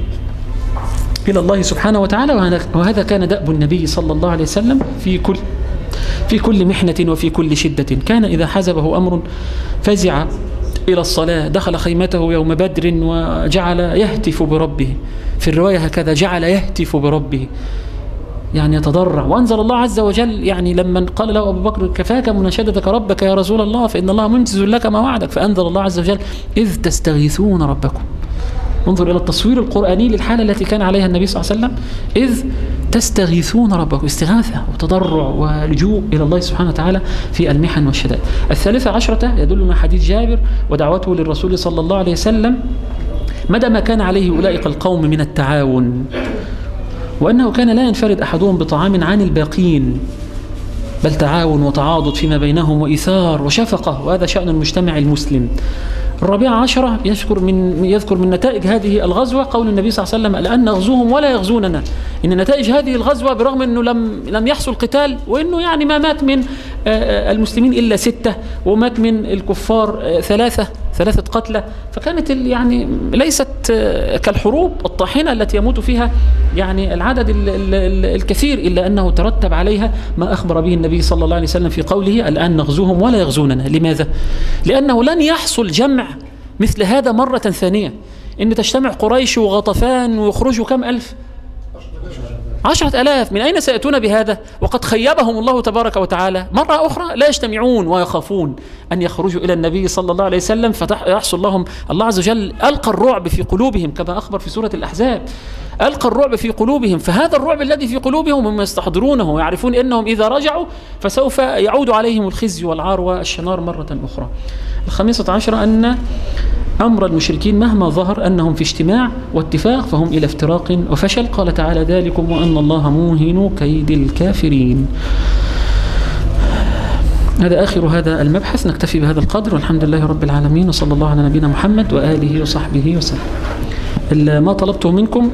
Speaker 2: إلى الله سبحانه وتعالى، وهذا كان دأب النبي صلى الله عليه وسلم في كل في كل محنة وفي كل شدة. كان إذا حزبه أمر فزع إلى الصلاة، دخل خيمته يوم بدر وجعل يهتف بربه، في الرواية هكذا: جعل يهتف بربه، يعني يتضرع. وأنزل الله عز وجل، يعني لما قال له أبو بكر: كفاك مناشدتك ربك يا رسول الله فإن الله منجز لك ما وعدك، فأنزل الله عز وجل: إذ تستغيثون ربكم. انظر إلى التصوير القرآني للحالة التي كان عليها النبي صلى الله عليه وسلم: إذ تستغيثون ربكم، استغاثة وتضرع ولجوء إلى الله سبحانه وتعالى في المحن والشدائد. الثالثة عشرة يدلنا حديث جابر ودعوته للرسول صلى الله عليه وسلم مدى ما كان عليه أولئك القوم من التعاون، وأنه كان لا ينفرد أحدهم بطعام عن الباقين، بل تعاون وتعاضد فيما بينهم وإيثار وشفقة، وهذا شأن المجتمع المسلم. الرابعة عشرة يذكر من يذكر من نتائج هذه الغزوة قول النبي صلى الله عليه وسلم: الآن نغزوهم ولا يغزوننا. إن نتائج هذه الغزوة برغم أنه لم لم يحصل قتال، وأنه يعني ما مات من المسلمين إلا ستة، ومات من الكفار ثلاثة ثلاثة قتلى، فكانت يعني ليست كالحروب الطاحنة التي يموت فيها يعني العدد ال ال ال الكثير، إلا أنه ترتب عليها ما أخبر به النبي صلى الله عليه وسلم في قوله: الآن نغزوهم ولا يغزوننا. لماذا؟ لأنه لن يحصل جمع مثل هذا مرة ثانية، إن تجتمع قريش وغطفان ويخرجوا كم ألف؟ عشرة ألاف. من أين سيأتون بهذا وقد خيبهم الله تبارك وتعالى؟ مرة أخرى لا يجتمعون ويخافون أن يخرجوا إلى النبي صلى الله عليه وسلم فيحصل لهم الله عز وجل ألقى الرعب في قلوبهم كما أخبر في سورة الأحزاب، ألقى الرعب في قلوبهم. فهذا الرعب الذي في قلوبهم هم يستحضرونه ويعرفون أنهم إذا رجعوا فسوف يعود عليهم الخزي والعار والشنار مرة أخرى. الخامسة عشر أن أمر المشركين مهما ظهر أنهم في اجتماع واتفاق فهم إلى افتراق وفشل. قال تعالى: ذلكم وأن الله موهن كيد الكافرين. هذا آخر هذا المبحث، نكتفي بهذا القدر، والحمد لله رب العالمين، وصلى الله على نبينا محمد وآله وصحبه وسلم. ما طلبته منكم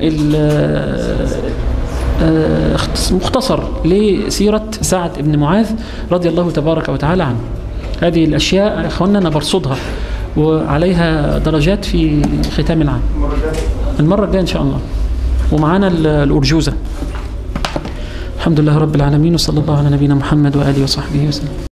Speaker 2: مختصر لسيرة سعد بن معاذ رضي الله تبارك وتعالى عنه. هذه الأشياء أخواننا أنا برصدها وعليها درجات في ختام العام المرة الجاية إن شاء الله، ومعانا الأرجوزة. الحمد لله رب العالمين، وصلى الله على نبينا محمد وآله وصحبه وسلم.